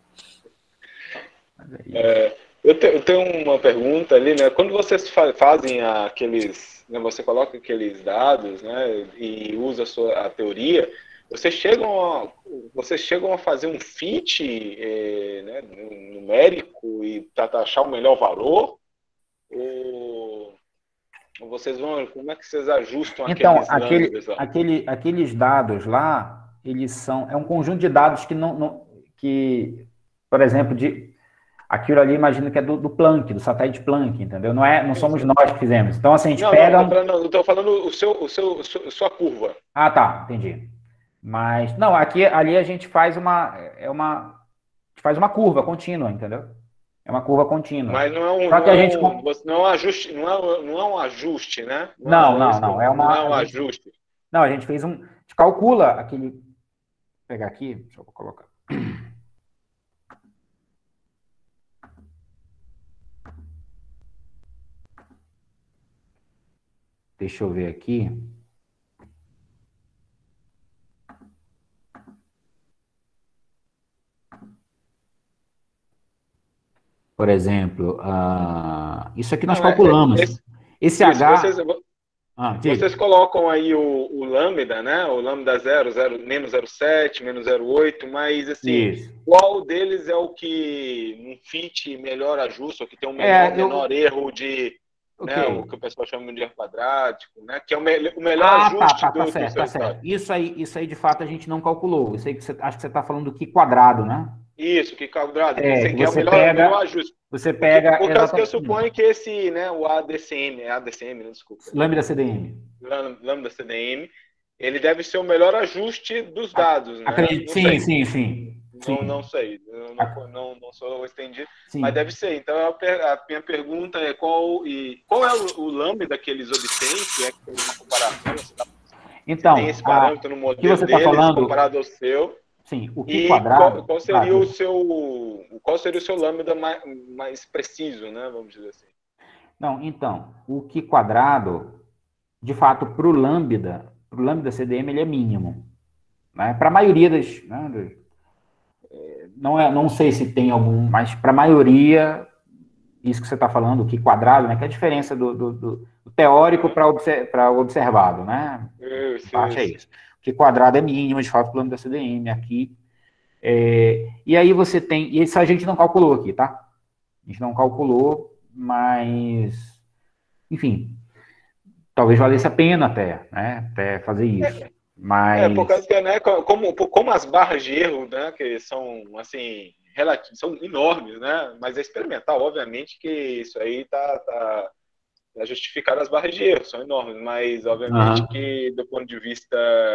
É, eu, te, eu tenho uma pergunta ali, né? Quando vocês fa fazem aqueles, né, você coloca aqueles dados, né, e usa a sua a teoria, vocês chegam a, vocês chegam a fazer um fit, é, né, numérico e tentar achar o melhor valor? Ou vocês vão, como é que vocês ajustam então, aqueles aquele, lambdas lá? Aquele, aqueles dados lá, eles são, é um conjunto de dados que não, não que, por exemplo, de aquilo ali, imagino que é do, do Planck, do satélite Planck, entendeu? Não, é, não somos nós que fizemos. Então, assim, a gente não, pega... Não, eu estou falando o seu, o seu, sua curva. Ah, tá, entendi. Mas, não, aqui, ali a gente faz uma, é uma, faz uma curva contínua, entendeu? É uma curva contínua. Mas não é um, Só não que a é gente... um, não é um ajuste, não é, não é um ajuste, né? Não, é, não, não. É uma, não é um a gente, ajuste. Não, a gente fez um... A gente calcula aquele... Vou pegar aqui, deixa eu colocar. Deixa eu ver aqui. Por exemplo, uh, isso aqui nós Não, calculamos. É, é, esse, Esse isso, H... Vocês, ah, vocês colocam aí o, o lambda, né? O lambda zero, zero, menos zero vírgula sete, menos zero vírgula oito, mas assim, isso. Qual deles é o que um fit melhor ajusta, o que tem um menor, é, eu... menor erro de... Okay. Né, o que o pessoal chama de erro quadrático, né? Que é o, me o melhor ah, ajuste tá, tá, do, tá certo, do tá certo. Isso aí, isso aí, de fato, a gente não calculou. Isso aí que você, acho que você está falando do Q quadrado, né? Isso, Q quadrado. É, que, que que é o melhor, pega, melhor ajuste. Você pega... Por causa que eu suponho que esse, né, o A D C M, é A D C M, não, desculpa. Lambda C D M. Lambda C D M, ele deve ser o melhor ajuste dos dados, né? Acredito, sim, sei. sim, sim. Não, sim. não sei, eu não, não, não sou estendido, sim. Mas deve ser. Então, a, a minha pergunta é qual, e, qual é o, o lambda que eles obtêm, que é que tem uma comparação, você tá, então, tem esse parâmetro a, no modelo que você deles tá falando, comparado ao seu. Sim, o Q e quadrado... Qual, qual seria o seu, qual seria o seu lambda mais, mais preciso, né? Vamos dizer assim. Não, então, o Q quadrado, de fato, para o lambda, para o lambda C D M, ele é mínimo. Né? Para a maioria das... Né, não, é, não sei se tem algum, mas para a maioria, isso que você está falando, o Q quadrado, né, que é a diferença do, do, do teórico para obser, o observado, né? Isso, parte isso. É isso. O Q quadrado é mínimo, de fato, para o lambda C D M aqui. É, e aí você tem... E isso a gente não calculou aqui, tá? A gente não calculou, mas... Enfim, talvez valesse a pena até, né? Até fazer isso. Mas... É, por causa que, né, como, como as barras de erro, né, que são, assim, relativo, são enormes, né? Mas é experimental, obviamente que isso aí tá, tá, tá justificado, as barras de erro são enormes, mas obviamente Aham. que do ponto de vista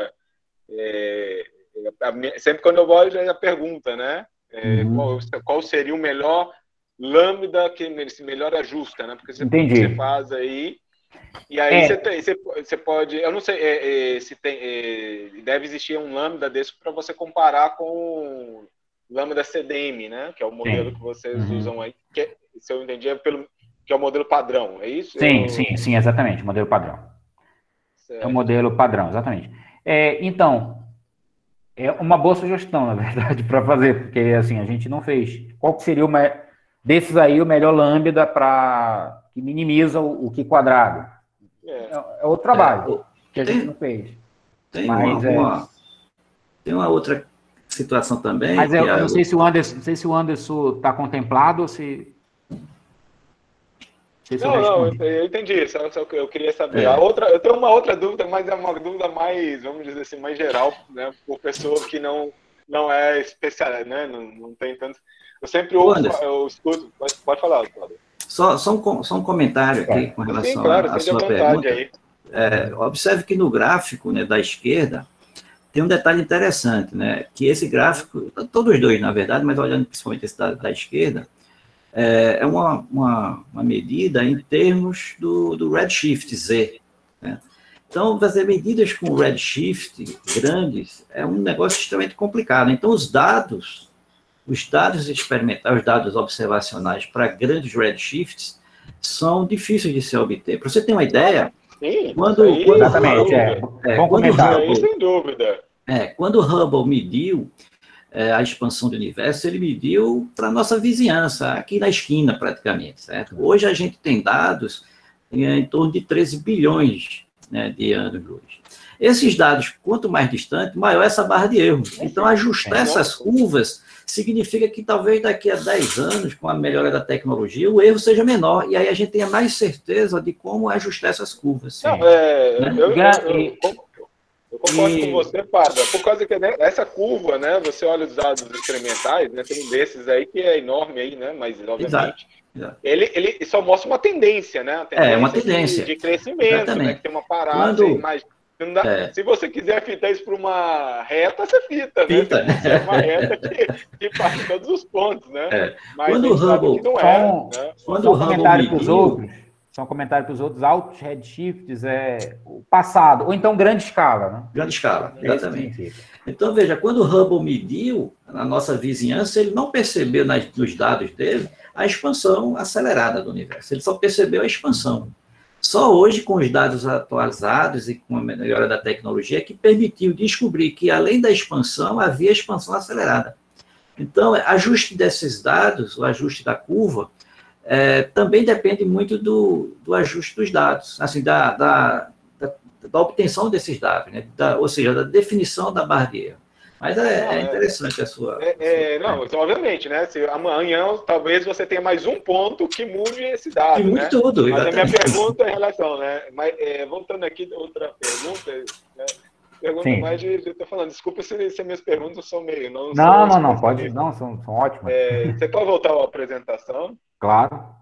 é, a minha- sempre quando eu olho já pergunta, né? É, qual, Uhum. qual seria o melhor lambda que se melhor ajusta, né? Porque você, você Entendi. faz aí e aí você, É, tem, você, você pode, eu não sei é, é, se tem, é, deve existir um lambda desse para você comparar com o lambda C D M, né? Que é o modelo sim. que vocês Uhum. usam aí, que é, se eu entendi, é pelo que é o modelo padrão, é isso? Sim, Eu, sim, sim, exatamente, modelo padrão. É o certo. modelo padrão, exatamente. É, então, é uma boa sugestão, na verdade, para fazer, porque assim, a gente não fez. Qual que seria o me... desses aí o melhor lambda para que minimiza o, o Q quadrado? É. É, é outro É, trabalho o- que a gente não tem, fez. tem, uma, Mas é, uma, tem uma outra situação também, mas é, que eu é não sei o, se o Anderson, não sei se o Anderson está contemplado ou se, não sei se eu Não, não, respondi. eu eu entendi, só, só que eu queria saber. A é, outra, eu tenho uma outra dúvida, mas é uma dúvida mais, vamos dizer assim, mais geral, né, por pessoa que não, não é especial, né, não, não tem tanto. Eu sempre Ô, ouço, Anderson, eu escuto, pode, pode falar, Cláudio. só, só, um, com- só um comentário aqui É. com Sim, relação claro, à, à esteja à sua vontade pergunta. aí. É, observe que no gráfico, né, da esquerda tem um detalhe interessante, né, que esse Uhum. gráfico, todos os dois, na verdade, mas olhando principalmente esse da, da esquerda, é, é uma, uma, uma medida em termos do, do redshift Z, né? Então, fazer medidas com redshift grandes é um negócio extremamente complicado. Então, os dados, os dados experimentais, os dados observacionais para grandes redshifts são difíceis de se obter. Para você ter uma ideia, Sim, isso quando, aí, quando, sem Exatamente, é. dúvida. é, Bom quando Isso comentário. aí, Hubble, sem dúvida. é, quando Hubble mediu é, a expansão do universo, ele mediu para a nossa vizinhança, aqui na esquina praticamente, certo? Hoje a gente tem dados em, em torno de treze bilhões, né, de anos-luz. Esses dados, quanto mais distante, maior essa barra de erro. Então, ajustar essas Nossa. curvas significa que talvez daqui a dez anos, com a melhora da tecnologia, o erro seja menor, e aí a gente tenha mais certeza de como ajustar essas curvas. Não, Sim. é, Né? eu, eu, Gra- eu, E, eu concordo com e- você, Pada, por causa que né, essa curva, né, você olha os dados experimentais, né, tem um desses aí que é enorme aí, né, mas Exato. obviamente Exato. ele, ele só mostra uma tendência, né, uma É, uma tendência de, tendência. de crescimento, né, que Exatamente. tem uma parada, você Quando. imagina, não dá, É, se você quiser fitar isso para uma reta, você fita, né, você fita. consegue uma reta que, que passa em todos os pontos, né, É. mas a Quando o gente sabe que Hubble, não só é, um, né. quando só o um Hubble comentário para os mediu, outros, só um comentário para os outros, altos redshifts é o passado, ou então grande escala, né? grande escala, É isso que exatamente. significa. Então, veja, quando o Hubble mediu na nossa vizinhança, ele não percebeu nas, nos dados dele a expansão acelerada do universo, ele só percebeu a expansão. Só hoje, com os dados atualizados e com a melhora da tecnologia, que permitiu descobrir que, além da expansão, havia expansão acelerada. Então, ajuste desses dados, o ajuste da curva, é, também depende muito do, do ajuste dos dados, assim, da, da, da, da obtenção desses dados, né? Da, ou seja, da definição da barra de erro. Mas é, Não, é é, interessante a sua... A sua É, é, não, então, obviamente, né? Se amanhã talvez você tenha mais um ponto que mude esse e dado, mude né? tudo, Mas a minha exatamente. pergunta é em relação, né? Mas, é, voltando aqui, outra pergunta, né? Pergunta mais Sim. de. Eu tô falando, desculpa se, se minhas perguntas são meio, não Não, sou não, não, pode, especialista. não, são, são ótimas. É, você pode voltar à apresentação? Claro.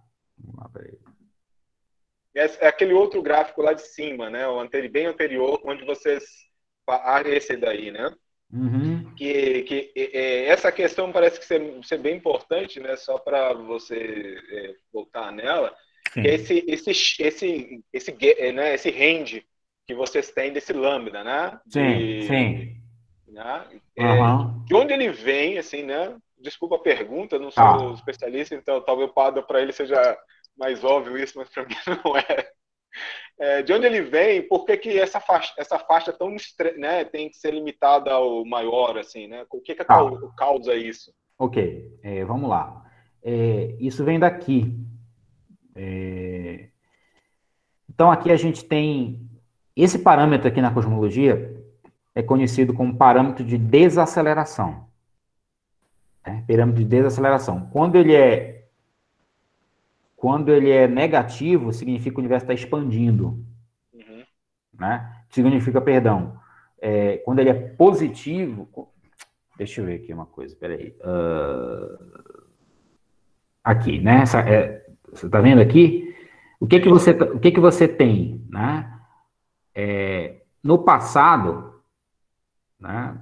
É, é aquele outro gráfico lá de cima, né? O anteri, bem anterior, onde vocês. Ah, esse daí, né? Uhum. que, que é, essa questão parece que ser, ser bem importante, né? Só para você é, voltar nela, que é Sim, esse esse esse esse né? Esse range que vocês têm desse lambda, né? sim, De sim. né? É, Aham. de onde ele vem, assim, né? Desculpa a pergunta, não sou Tá. especialista, então talvez para ele seja mais óbvio isso, mas para mim não é. É, de onde ele vem, por que, que essa faixa, essa faixa tão estre... né, tem que ser limitada ao maior, assim, né? O que, que Tá. causa isso? Ok. É, vamos lá. É, isso vem daqui. É, então, aqui a gente tem. Esse parâmetro aqui na cosmologia é conhecido como parâmetro de desaceleração. Né? Parâmetro de desaceleração. Quando ele é, quando ele é negativo, significa que o universo está expandindo. Uhum. Né? Significa, perdão, é, quando ele é positivo, deixa eu ver aqui uma coisa, peraí. Uh, aqui, né? Essa, é, você está vendo aqui? O que que você, o que que você tem, né? É, no passado, né?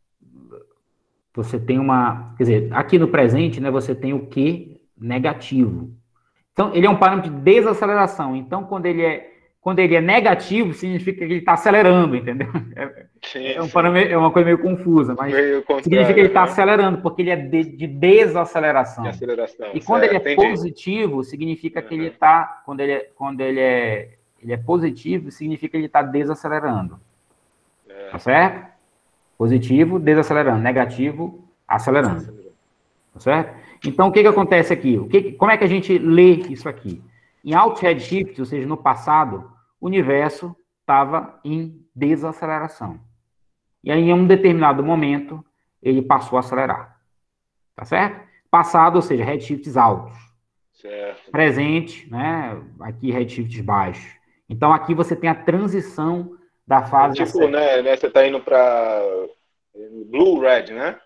Você tem uma, quer dizer, aqui no presente, né? Você tem o Q negativo. Então, ele é um parâmetro de desaceleração. Então, quando ele é, quando ele é negativo, significa que ele está acelerando, entendeu? É, sim, é, um parâmetro, é uma coisa meio confusa, mas significa que ele está, né, acelerando, porque ele é de, de desaceleração. De aceleração. E quando certo, ele é entendi. positivo, significa uhum. que ele está, quando ele é, quando ele é, ele é positivo, significa que ele está desacelerando. É. Tá certo? Positivo, desacelerando. Negativo, acelerando. Acelerando. Tá certo? Então, o que que acontece aqui? O que, como é que a gente lê isso aqui? Em alto redshift, ou seja, no passado, o universo estava em desaceleração. E aí, em um determinado momento, ele passou a acelerar. Tá certo? Passado, ou seja, redshifts altos. Certo. Presente, né? Aqui, redshifts baixos. Então, aqui você tem a transição da fase... É tipo, né, né? Você está indo para blue, red, né?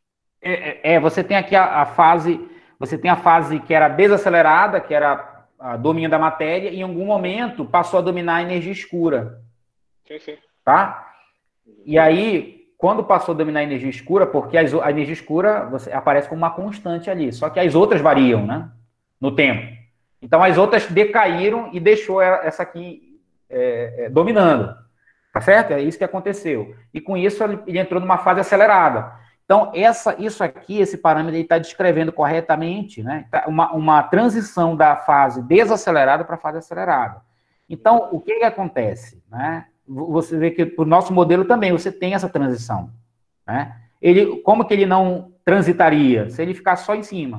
É, é, você tem aqui a, a fase, você tem a fase que era desacelerada, que era a domínio da matéria, e em algum momento passou a dominar a energia escura. Sim, sim. Tá? E aí, quando passou a dominar a energia escura, porque as, a energia escura você, aparece como uma constante ali, só que as outras variam, né? No tempo. Então, as outras decaíram e deixou essa aqui é, é, dominando. Tá certo? É isso que aconteceu. E com isso, ele, ele entrou numa fase acelerada. Então, essa, isso aqui, esse parâmetro, ele está descrevendo corretamente, né? Uma, uma transição da fase desacelerada para a fase acelerada. Então, o que que acontece? Né? Você vê que, para o nosso modelo também, você tem essa transição. Né? Ele, como que ele não transitaria? Se ele ficar só em cima.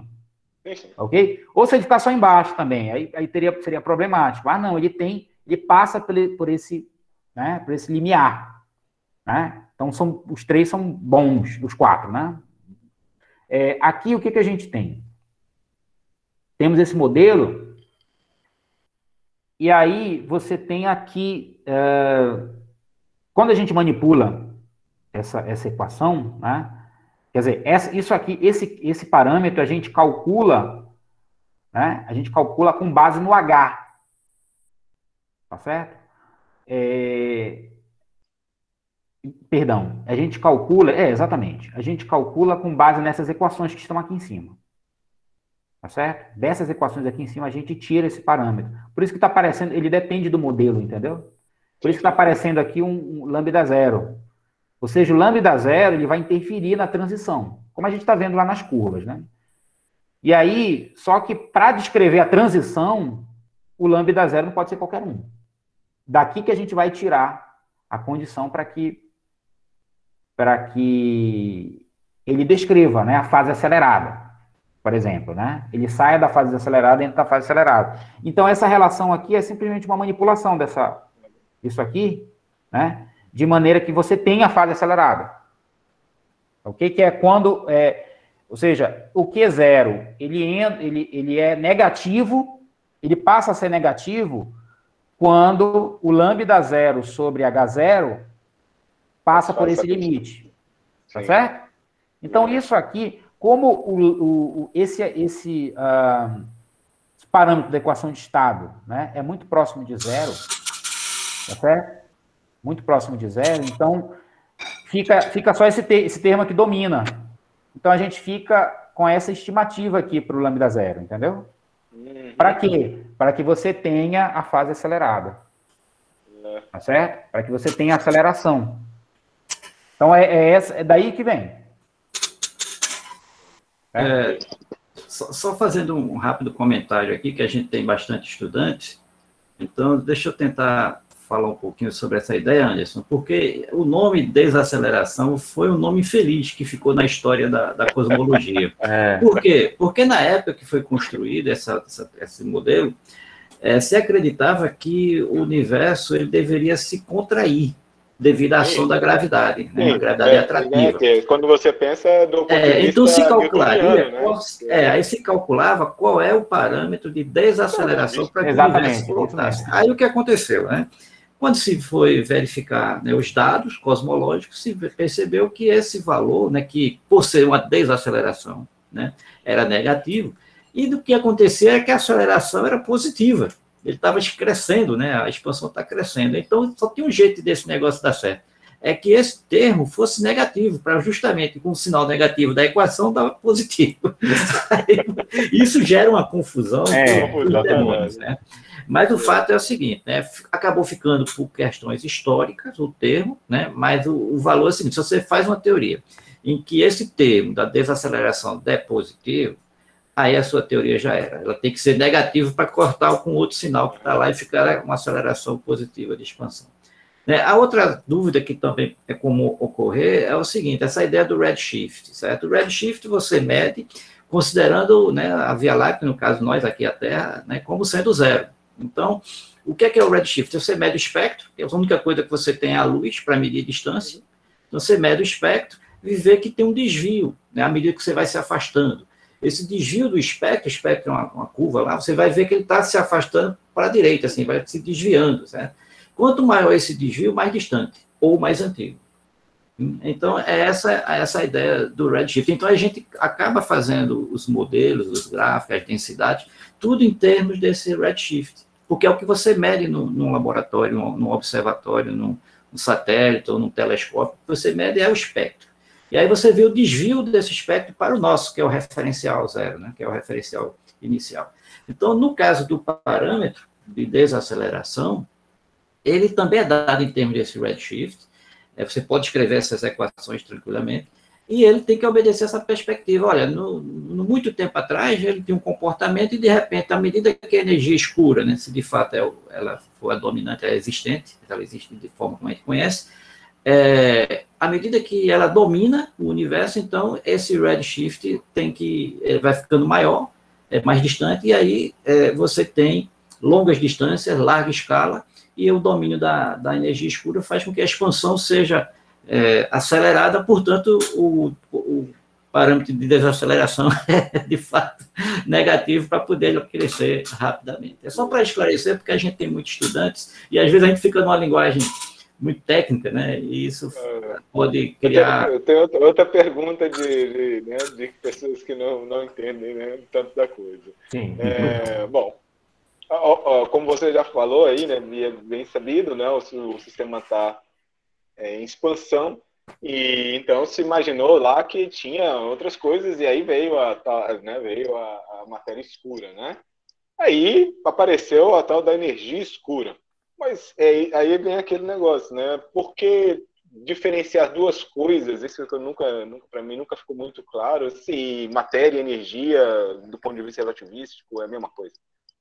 Ok? Ou se ele ficar só embaixo também, aí, aí teria, seria problemático. Ah, não, ele tem, ele passa por, por, esse, né, por esse limiar. Né? Então, são, os três são bons, os quatro, né? É, aqui, o que, que a gente tem? Temos esse modelo, e aí você tem aqui, é, quando a gente manipula essa, essa equação, né? Quer dizer, essa, isso aqui, esse, esse parâmetro, a gente calcula, né? A gente calcula com base no H. Tá certo? É... Perdão, a gente calcula, é, exatamente, a gente calcula com base nessas equações que estão aqui em cima. Tá certo? Dessas equações aqui em cima, a gente tira esse parâmetro. Por isso que está aparecendo, ele depende do modelo, entendeu? Por isso que está aparecendo aqui um, um lambda zero. Ou seja, o lambda zero, ele vai interferir na transição, como a gente está vendo lá nas curvas, né? E aí, só que para descrever a transição, o lambda zero não pode ser qualquer um. Daqui que a gente vai tirar a condição para que para que ele descreva, né, a fase acelerada, por exemplo, né? Ele saia da fase acelerada e entra na fase acelerada. Então, essa relação aqui é simplesmente uma manipulação dessa, isso aqui, né? De maneira que você tenha a fase acelerada. Ok? Que é quando, é, ou seja, o Q zero, ele, ele, ele é negativo, ele passa a ser negativo quando o lambda zero sobre H zero passa por esse limite. Tá certo? Então, isso aqui, como o, o, o, esse, esse uh, parâmetro da equação de estado, né, é muito próximo de zero, tá certo? Muito próximo de zero, então fica, fica só esse, te, esse termo que domina. Então, a gente fica com essa estimativa aqui para o lambda zero, entendeu? Uhum. Para quê? Para que você tenha a fase acelerada. Uhum. Tá certo? Para que você tenha a aceleração. Então, é, é, essa, é daí que vem. É. É, só, só fazendo um rápido comentário aqui, que a gente tem bastante estudantes, então deixa eu tentar falar um pouquinho sobre essa ideia, Anderson, porque o nome desaceleração foi um nome infeliz que ficou na história da, da cosmologia. É. Por quê? Porque na época que foi construído essa, essa, esse modelo, é, se acreditava que o universo ele deveria se contrair devido à ação da gravidade, né? A gravidade é, atrativa. É, quando você pensa do ponto é, de então vista se calcularia, né? qual, é, aí se calculava qual é o parâmetro de desaceleração para que o universo voltasse. Aí o que aconteceu, né? Quando se foi verificar, né, os dados cosmológicos, se percebeu que esse valor, né, que por ser uma desaceleração, né, era negativo, e do que acontecia é que a aceleração era positiva, ele estava crescendo, né, a expansão está crescendo, então só tinha um jeito desse negócio dar certo, é que esse termo fosse negativo, para justamente com o sinal negativo da equação dar positivo. Isso gera uma confusão É, com os demônios, né? Mas o fato é o seguinte, né? Acabou ficando por questões históricas o termo, né? Mas o, o valor é o seguinte: se você faz uma teoria em que esse termo da desaceleração der positivo, aí a sua teoria já era. Ela tem que ser negativa para cortar com outro sinal que está lá e ficar uma aceleração positiva de expansão. Né? A outra dúvida que também é comum ocorrer é o seguinte: essa ideia do redshift, certo? O redshift você mede considerando, né, a Via Láctea, no caso nós aqui a Terra, né, como sendo zero. Então, o que é, que é o redshift? Você mede o espectro, que é a única coisa que você tem é a luz para medir a distância. Então, você mede o espectro e vê que tem um desvio, né, à medida que você vai se afastando. Esse desvio do espectro, o espectro é uma, uma curva lá, você vai ver que ele está se afastando para a direita, assim, vai se desviando, certo? Quanto maior esse desvio, mais distante, ou mais antigo. Então, é essa, essa a ideia do redshift. Então, a gente acaba fazendo os modelos, os gráficos, as densidades, tudo em termos desse redshift, porque é o que você mede no, num laboratório, num observatório, num, num satélite ou num telescópio, o que você mede é o espectro. E aí você vê o desvio desse espectro para o nosso, que é o referencial zero, né, que é o referencial inicial. Então, no caso do parâmetro de desaceleração, ele também é dado em termos desse redshift. Você pode escrever essas equações tranquilamente, e ele tem que obedecer essa perspectiva. Olha, no, no muito tempo atrás, ele tinha um comportamento, e de repente, à medida que a energia escura, né, se de fato é, ela for a dominante, ela é existente, ela existe de forma como a gente conhece, é, à medida que ela domina o universo, então esse redshift tem que, vai ficando maior, é mais distante, e aí é, você tem longas distâncias, larga escala, e o domínio da, da energia escura faz com que a expansão seja é, acelerada, portanto, o, o parâmetro de desaceleração é, de fato, negativo para poder crescer rapidamente. É só para esclarecer, porque a gente tem muitos estudantes, e às vezes a gente fica numa linguagem muito técnica, né, e isso pode criar... Eu tenho outra, outra pergunta de, de, né, de pessoas que não, não entendem, né, tanto da coisa. Sim. É, bom, como você já falou aí, né, bem sabido, né, o, o sistema está é, em expansão, e então se imaginou lá que tinha outras coisas, e aí veio a, né, veio a, a matéria escura, né? Aí apareceu a tal da energia escura. Mas é, aí vem aquele negócio, né? Por que diferenciar duas coisas? Isso que eu nunca, nunca para mim nunca ficou muito claro, se matéria e energia, do ponto de vista relativístico, é a mesma coisa.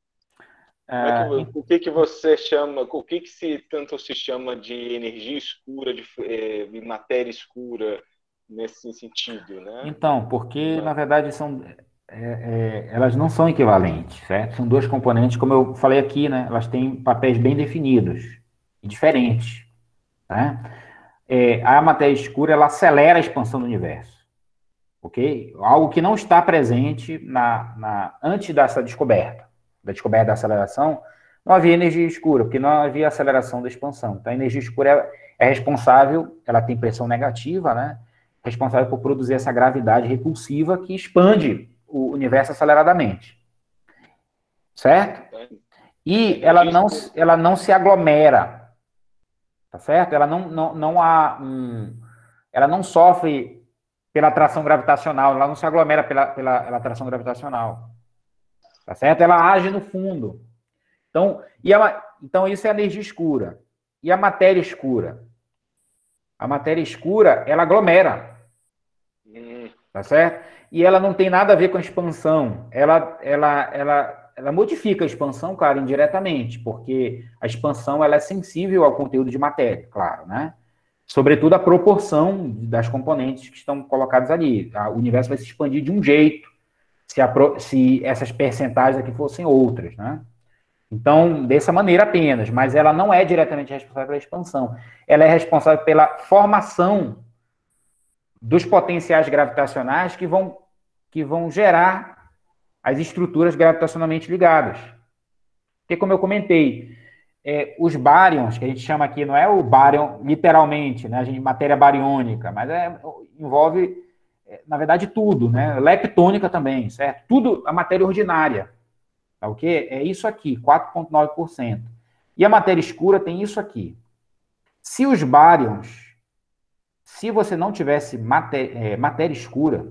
É que, o que, que você chama, o que, que se tanto se chama de energia escura, de, é, de matéria escura, nesse sentido, né? Então, porque, na verdade, são, é, é, elas não são equivalentes, certo? São dois componentes, como eu falei aqui, né? Elas têm papéis bem definidos e diferentes, né? É, a matéria escura, ela acelera a expansão do universo, ok? Algo que não está presente na, na, antes dessa descoberta. Da descoberta da aceleração, não havia energia escura, porque não havia aceleração da expansão. Então, a energia escura é, é responsável, ela tem pressão negativa, né? Responsável por produzir essa gravidade repulsiva que expande o universo aceleradamente. Certo? E ela não, ela não se aglomera. Tá certo? Ela não, não, não há um, ela não sofre pela atração gravitacional, ela não se aglomera pela, pela, pela atração gravitacional. Tá certo? Ela age no fundo. Então, e a, então, isso é a energia escura. E a matéria escura? A matéria escura, ela aglomera. Tá certo? E ela não tem nada a ver com a expansão. Ela, ela, ela, ela modifica a expansão, claro, indiretamente, porque a expansão ela é sensível ao conteúdo de matéria, claro, né? Sobretudo a proporção das componentes que estão colocadas ali. O universo vai se expandir de um jeito, se, a, se essas percentagens aqui fossem outras, né? Então, dessa maneira apenas, mas ela não é diretamente responsável pela expansão. Ela é responsável pela formação dos potenciais gravitacionais que vão, que vão gerar as estruturas gravitacionalmente ligadas. Porque, como eu comentei, é, os bárions, que a gente chama aqui, não é o bárion literalmente, né? A gente, matéria bariônica, mas é, envolve, na verdade, tudo, né? Leptônica também, certo? Tudo a matéria ordinária, tá ok? É isso aqui, quatro vírgula nove por cento. E a matéria escura tem isso aqui. Se os bárions, se você não tivesse matéria, é, matéria escura,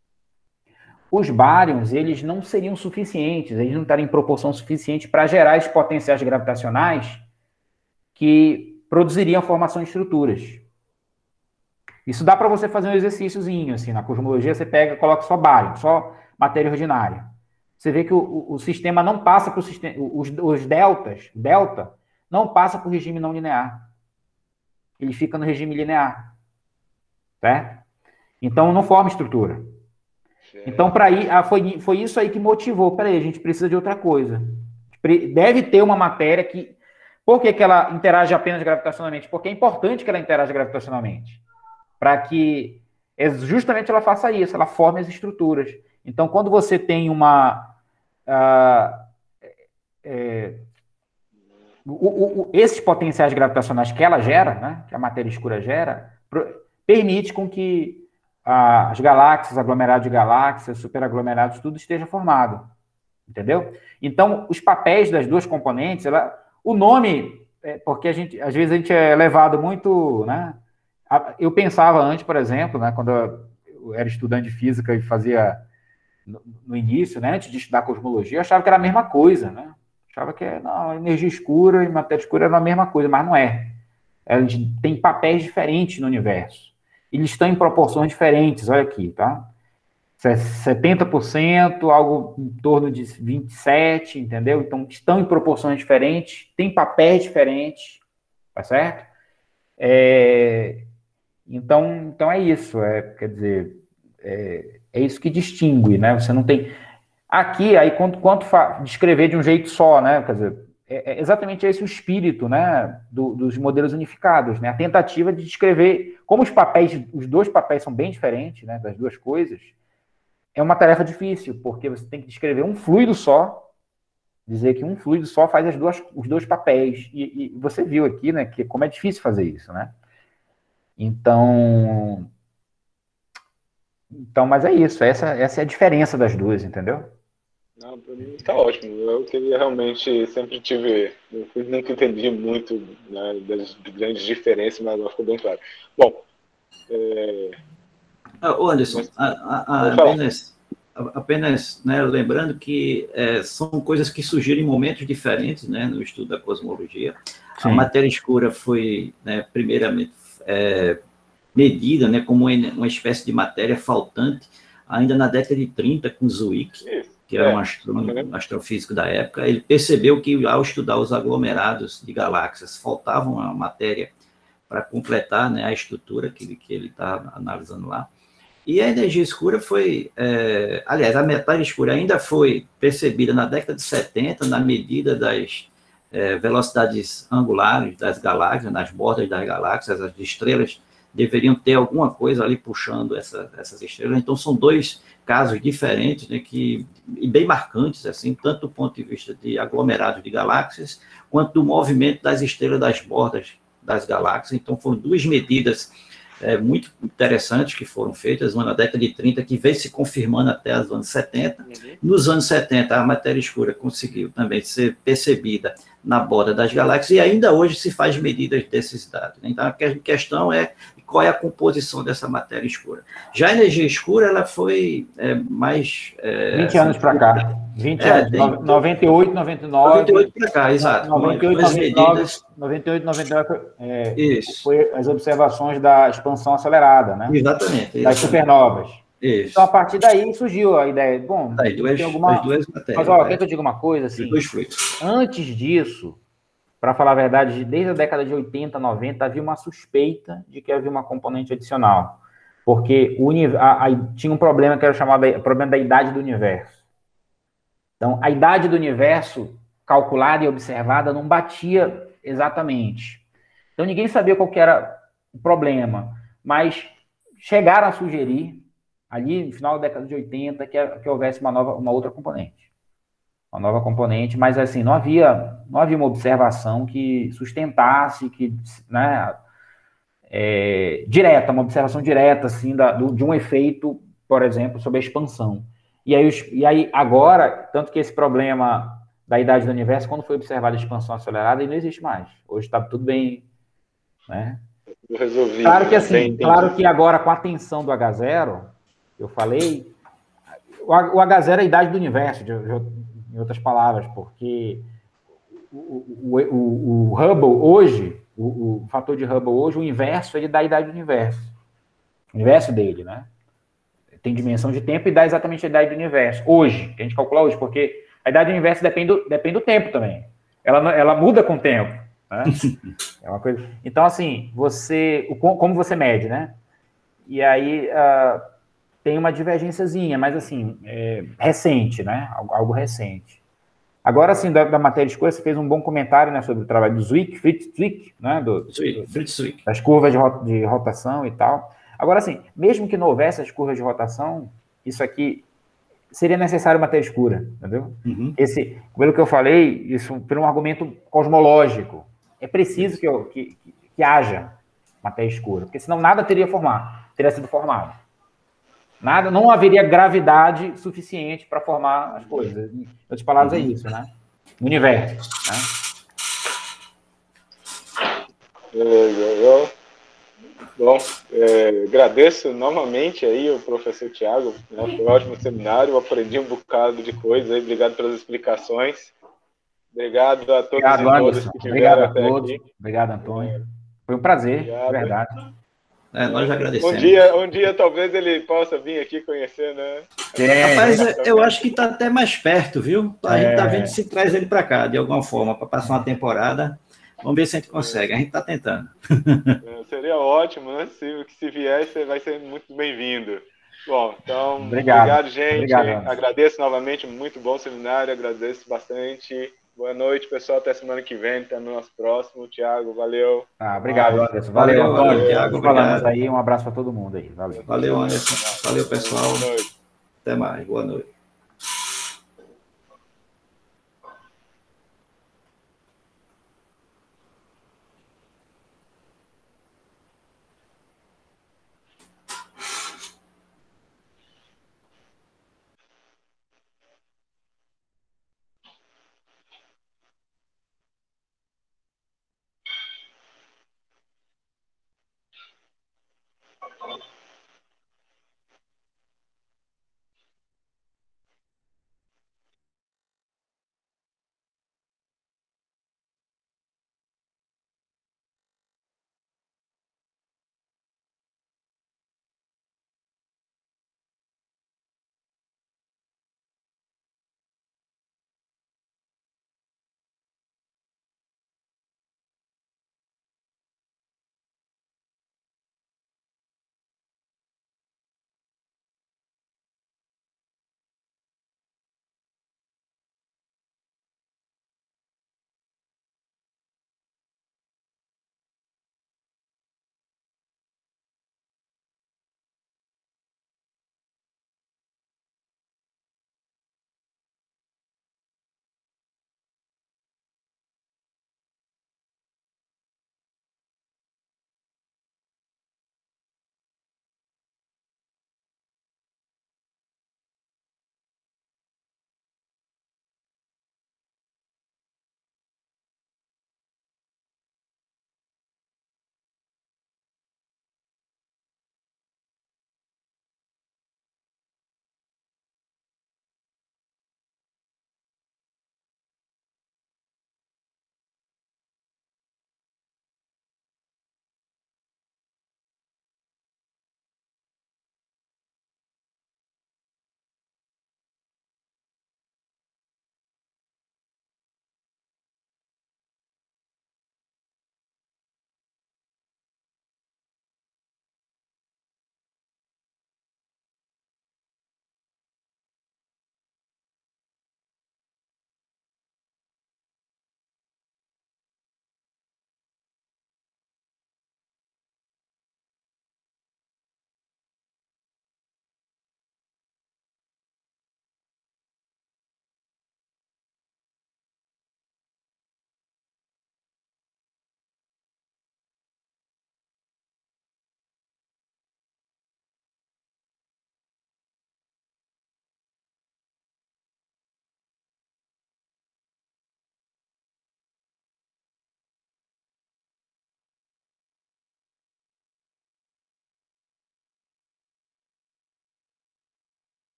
os bárions, eles não seriam suficientes, eles não estariam em proporção suficiente para gerar esses potenciais gravitacionais que produziriam a formação de estruturas. Isso dá para você fazer um exercíciozinho, assim, na cosmologia você pega e coloca só bário, só matéria ordinária. Você vê que o, o, o sistema não passa para o sistema, os, os deltas, delta, não passa para o regime não linear. Ele fica no regime linear. Certo? Então não forma estrutura. Então, para ir, ah, foi, foi isso aí que motivou. Peraí, a gente precisa de outra coisa. Deve ter uma matéria que... Por que, que ela interage apenas gravitacionalmente? Porque é importante que ela interaja gravitacionalmente. Para que justamente ela faça isso, ela forme as estruturas. Então, quando você tem uma... Uh, é, o, o, o, esses potenciais gravitacionais que ela gera, né, que a matéria escura gera, permite com que as galáxias, aglomerados de galáxias, superaglomerados, tudo esteja formado. Entendeu? Então, os papéis das duas componentes, ela, o nome, é, porque a gente, às vezes a gente é levado muito, né? Eu pensava antes, por exemplo, né, quando eu era estudante de física e fazia no, no início, né, antes de estudar cosmologia, eu achava que era a mesma coisa, né? Achava que não, energia escura e matéria escura era a mesma coisa, mas não é. Eles têm papéis diferentes no universo. Eles estão em proporções diferentes, olha aqui, tá? setenta por cento, algo em torno de vinte e sete por cento, entendeu? Então, estão em proporções diferentes, têm papéis diferentes, tá certo? É, então, então, é isso, é, quer dizer, é, é isso que distingue, né? Você não tem... Aqui, aí, quanto, quanto fa... descrever de um jeito só, né? Quer dizer, é, é exatamente esse o espírito, né, do, dos modelos unificados, né? A tentativa de descrever, como os papéis, os dois papéis são bem diferentes, né, das duas coisas, é uma tarefa difícil, porque você tem que descrever um fluido só, dizer que um fluido só faz as duas, os dois papéis, e, e você viu aqui, né, que como é difícil fazer isso, né? Então, então, mas é isso, essa, essa é a diferença das duas, entendeu? Não, para mim tá ótimo. Eu queria realmente, sempre tive, eu nunca entendi muito, né, das grandes diferenças, mas agora ficou bem claro. Bom, é... Ô Anderson, Mas, a, a, a, apenas, apenas né, lembrando que é, são coisas que surgiram em momentos diferentes, né, no estudo da cosmologia. Sim. A matéria escura foi, né, primeiramente, é, medida, né, como uma espécie de matéria faltante, ainda na década de trinta, com Zwick, que era um astrônomo, um astrofísico da época. Ele percebeu que, ao estudar os aglomerados de galáxias, faltava uma matéria para completar, né, a estrutura que, que ele está analisando lá. E a energia escura foi, é, aliás, a matéria escura ainda foi percebida na década de setenta, na medida das é, velocidades angulares das galáxias, nas bordas das galáxias, as estrelas deveriam ter alguma coisa ali puxando essa, essas estrelas. Então, são dois casos diferentes, né, que, e bem marcantes, assim, tanto do ponto de vista de aglomerados de galáxias, quanto do movimento das estrelas das bordas das galáxias. Então, foram duas medidas É, muito interessantes que foram feitas na década de trinta, que veio se confirmando até os anos setenta. Uhum. Nos anos setenta, a matéria escura conseguiu também ser percebida na borda das galáxias, e ainda hoje se faz medidas desses dados. Então, a questão é qual é a composição dessa matéria escura. Já a energia escura, ela foi é, mais... É, vinte anos para cá. vinte é, anos, tem, noventa e oito, noventa e nove... noventa e oito para cá, exato. noventa e oito, noventa e nove, medidas... noventa e oito, noventa e nove é, Isso. Foi as observações da expansão acelerada, né? Exatamente. Das supernovas. Isso. Então, a partir daí surgiu a ideia. Bom, Aí, duas, tem alguma... as duas matérias. Mas, ó, né? quer que eu diga uma coisa? Assim, dois fluidos. Antes disso, para falar a verdade, desde a década de oitenta, noventa, havia uma suspeita de que havia uma componente adicional. Porque o uni... a, a, tinha um problema que era chamado de problema da idade do universo. Então, a idade do universo calculada e observada não batia exatamente. Então, ninguém sabia qual que era o problema, mas chegaram a sugerir, ali no final da década de oitenta, que, que houvesse uma, nova, uma outra componente. uma nova componente, mas assim, não havia, não havia uma observação que sustentasse, que, né, é, direta, uma observação direta, assim, da, do, de um efeito, por exemplo, sobre a expansão. E aí, os, e aí, agora, tanto que esse problema da idade do universo, quando foi observada a expansão acelerada, ele não existe mais. Hoje está tudo bem, né? Resolvido, Claro que né? assim, claro que agora com a tensão do H zero, eu falei, o H zero é a idade do universo, de, de, em outras palavras, porque o, o, o, o Hubble hoje, o, o fator de Hubble hoje, o inverso, ele dá a idade do universo. O universo dele, né? Tem dimensão de tempo e dá exatamente a idade do universo. Hoje, que a gente calcula hoje, porque a idade do universo depende do, depende do tempo também. Ela, ela muda com o tempo, né? É uma coisa... Então, assim, você... Como você mede, né? E aí uh, tem uma divergênciazinha, mas, assim, é, recente, né? Algo, algo recente. Agora, assim, da, da matéria escura, você fez um bom comentário, né, sobre o trabalho do Zwick, Fritz Zwick, né? Do, Zwick, Fritz Zwick. Das curvas de, rot, de rotação e tal. Agora, assim, mesmo que não houvesse as curvas de rotação, isso aqui seria necessário matéria escura, entendeu? Uhum. Esse, pelo que eu falei, isso por um argumento cosmológico. É preciso que, que, que haja matéria escura, porque senão nada teria formado, teria sido formado. Nada, não haveria gravidade suficiente para formar as coisas. Em outras palavras, uhum. É isso, né? O universo, né? Legal. Bom, é, agradeço novamente aí o professor Tiago, né? Foi um ótimo seminário, eu aprendi um bocado de coisa aí, obrigado pelas explicações. Obrigado a todos obrigado, e todas Anderson. que tiveram até todos. aqui. Obrigado, Antônio. É. Foi um prazer, obrigado. De verdade. É, nós agradecemos. Um dia, um dia talvez ele possa vir aqui conhecer, né? É, Rapaz, eu acho que está até mais perto, viu? A é. gente está vendo se traz ele para cá, de alguma forma, para passar uma temporada. Vamos ver se a gente consegue, a gente está tentando. É, seria ótimo, né? Se, se vier, você vai ser muito bem-vindo. Bom, então, obrigado, obrigado gente. Obrigado, agradeço novamente, muito bom seminário, agradeço bastante. Boa noite, pessoal. Até semana que vem, até no nosso próximo. Tiago, valeu. Ah, obrigado, Anderson. Valeu, valeu Antônio. Tiago, falamos aí. Um abraço para todo mundo aí. Valeu. Valeu, Anderson. Valeu, pessoal. Boa noite. Até mais. Boa noite.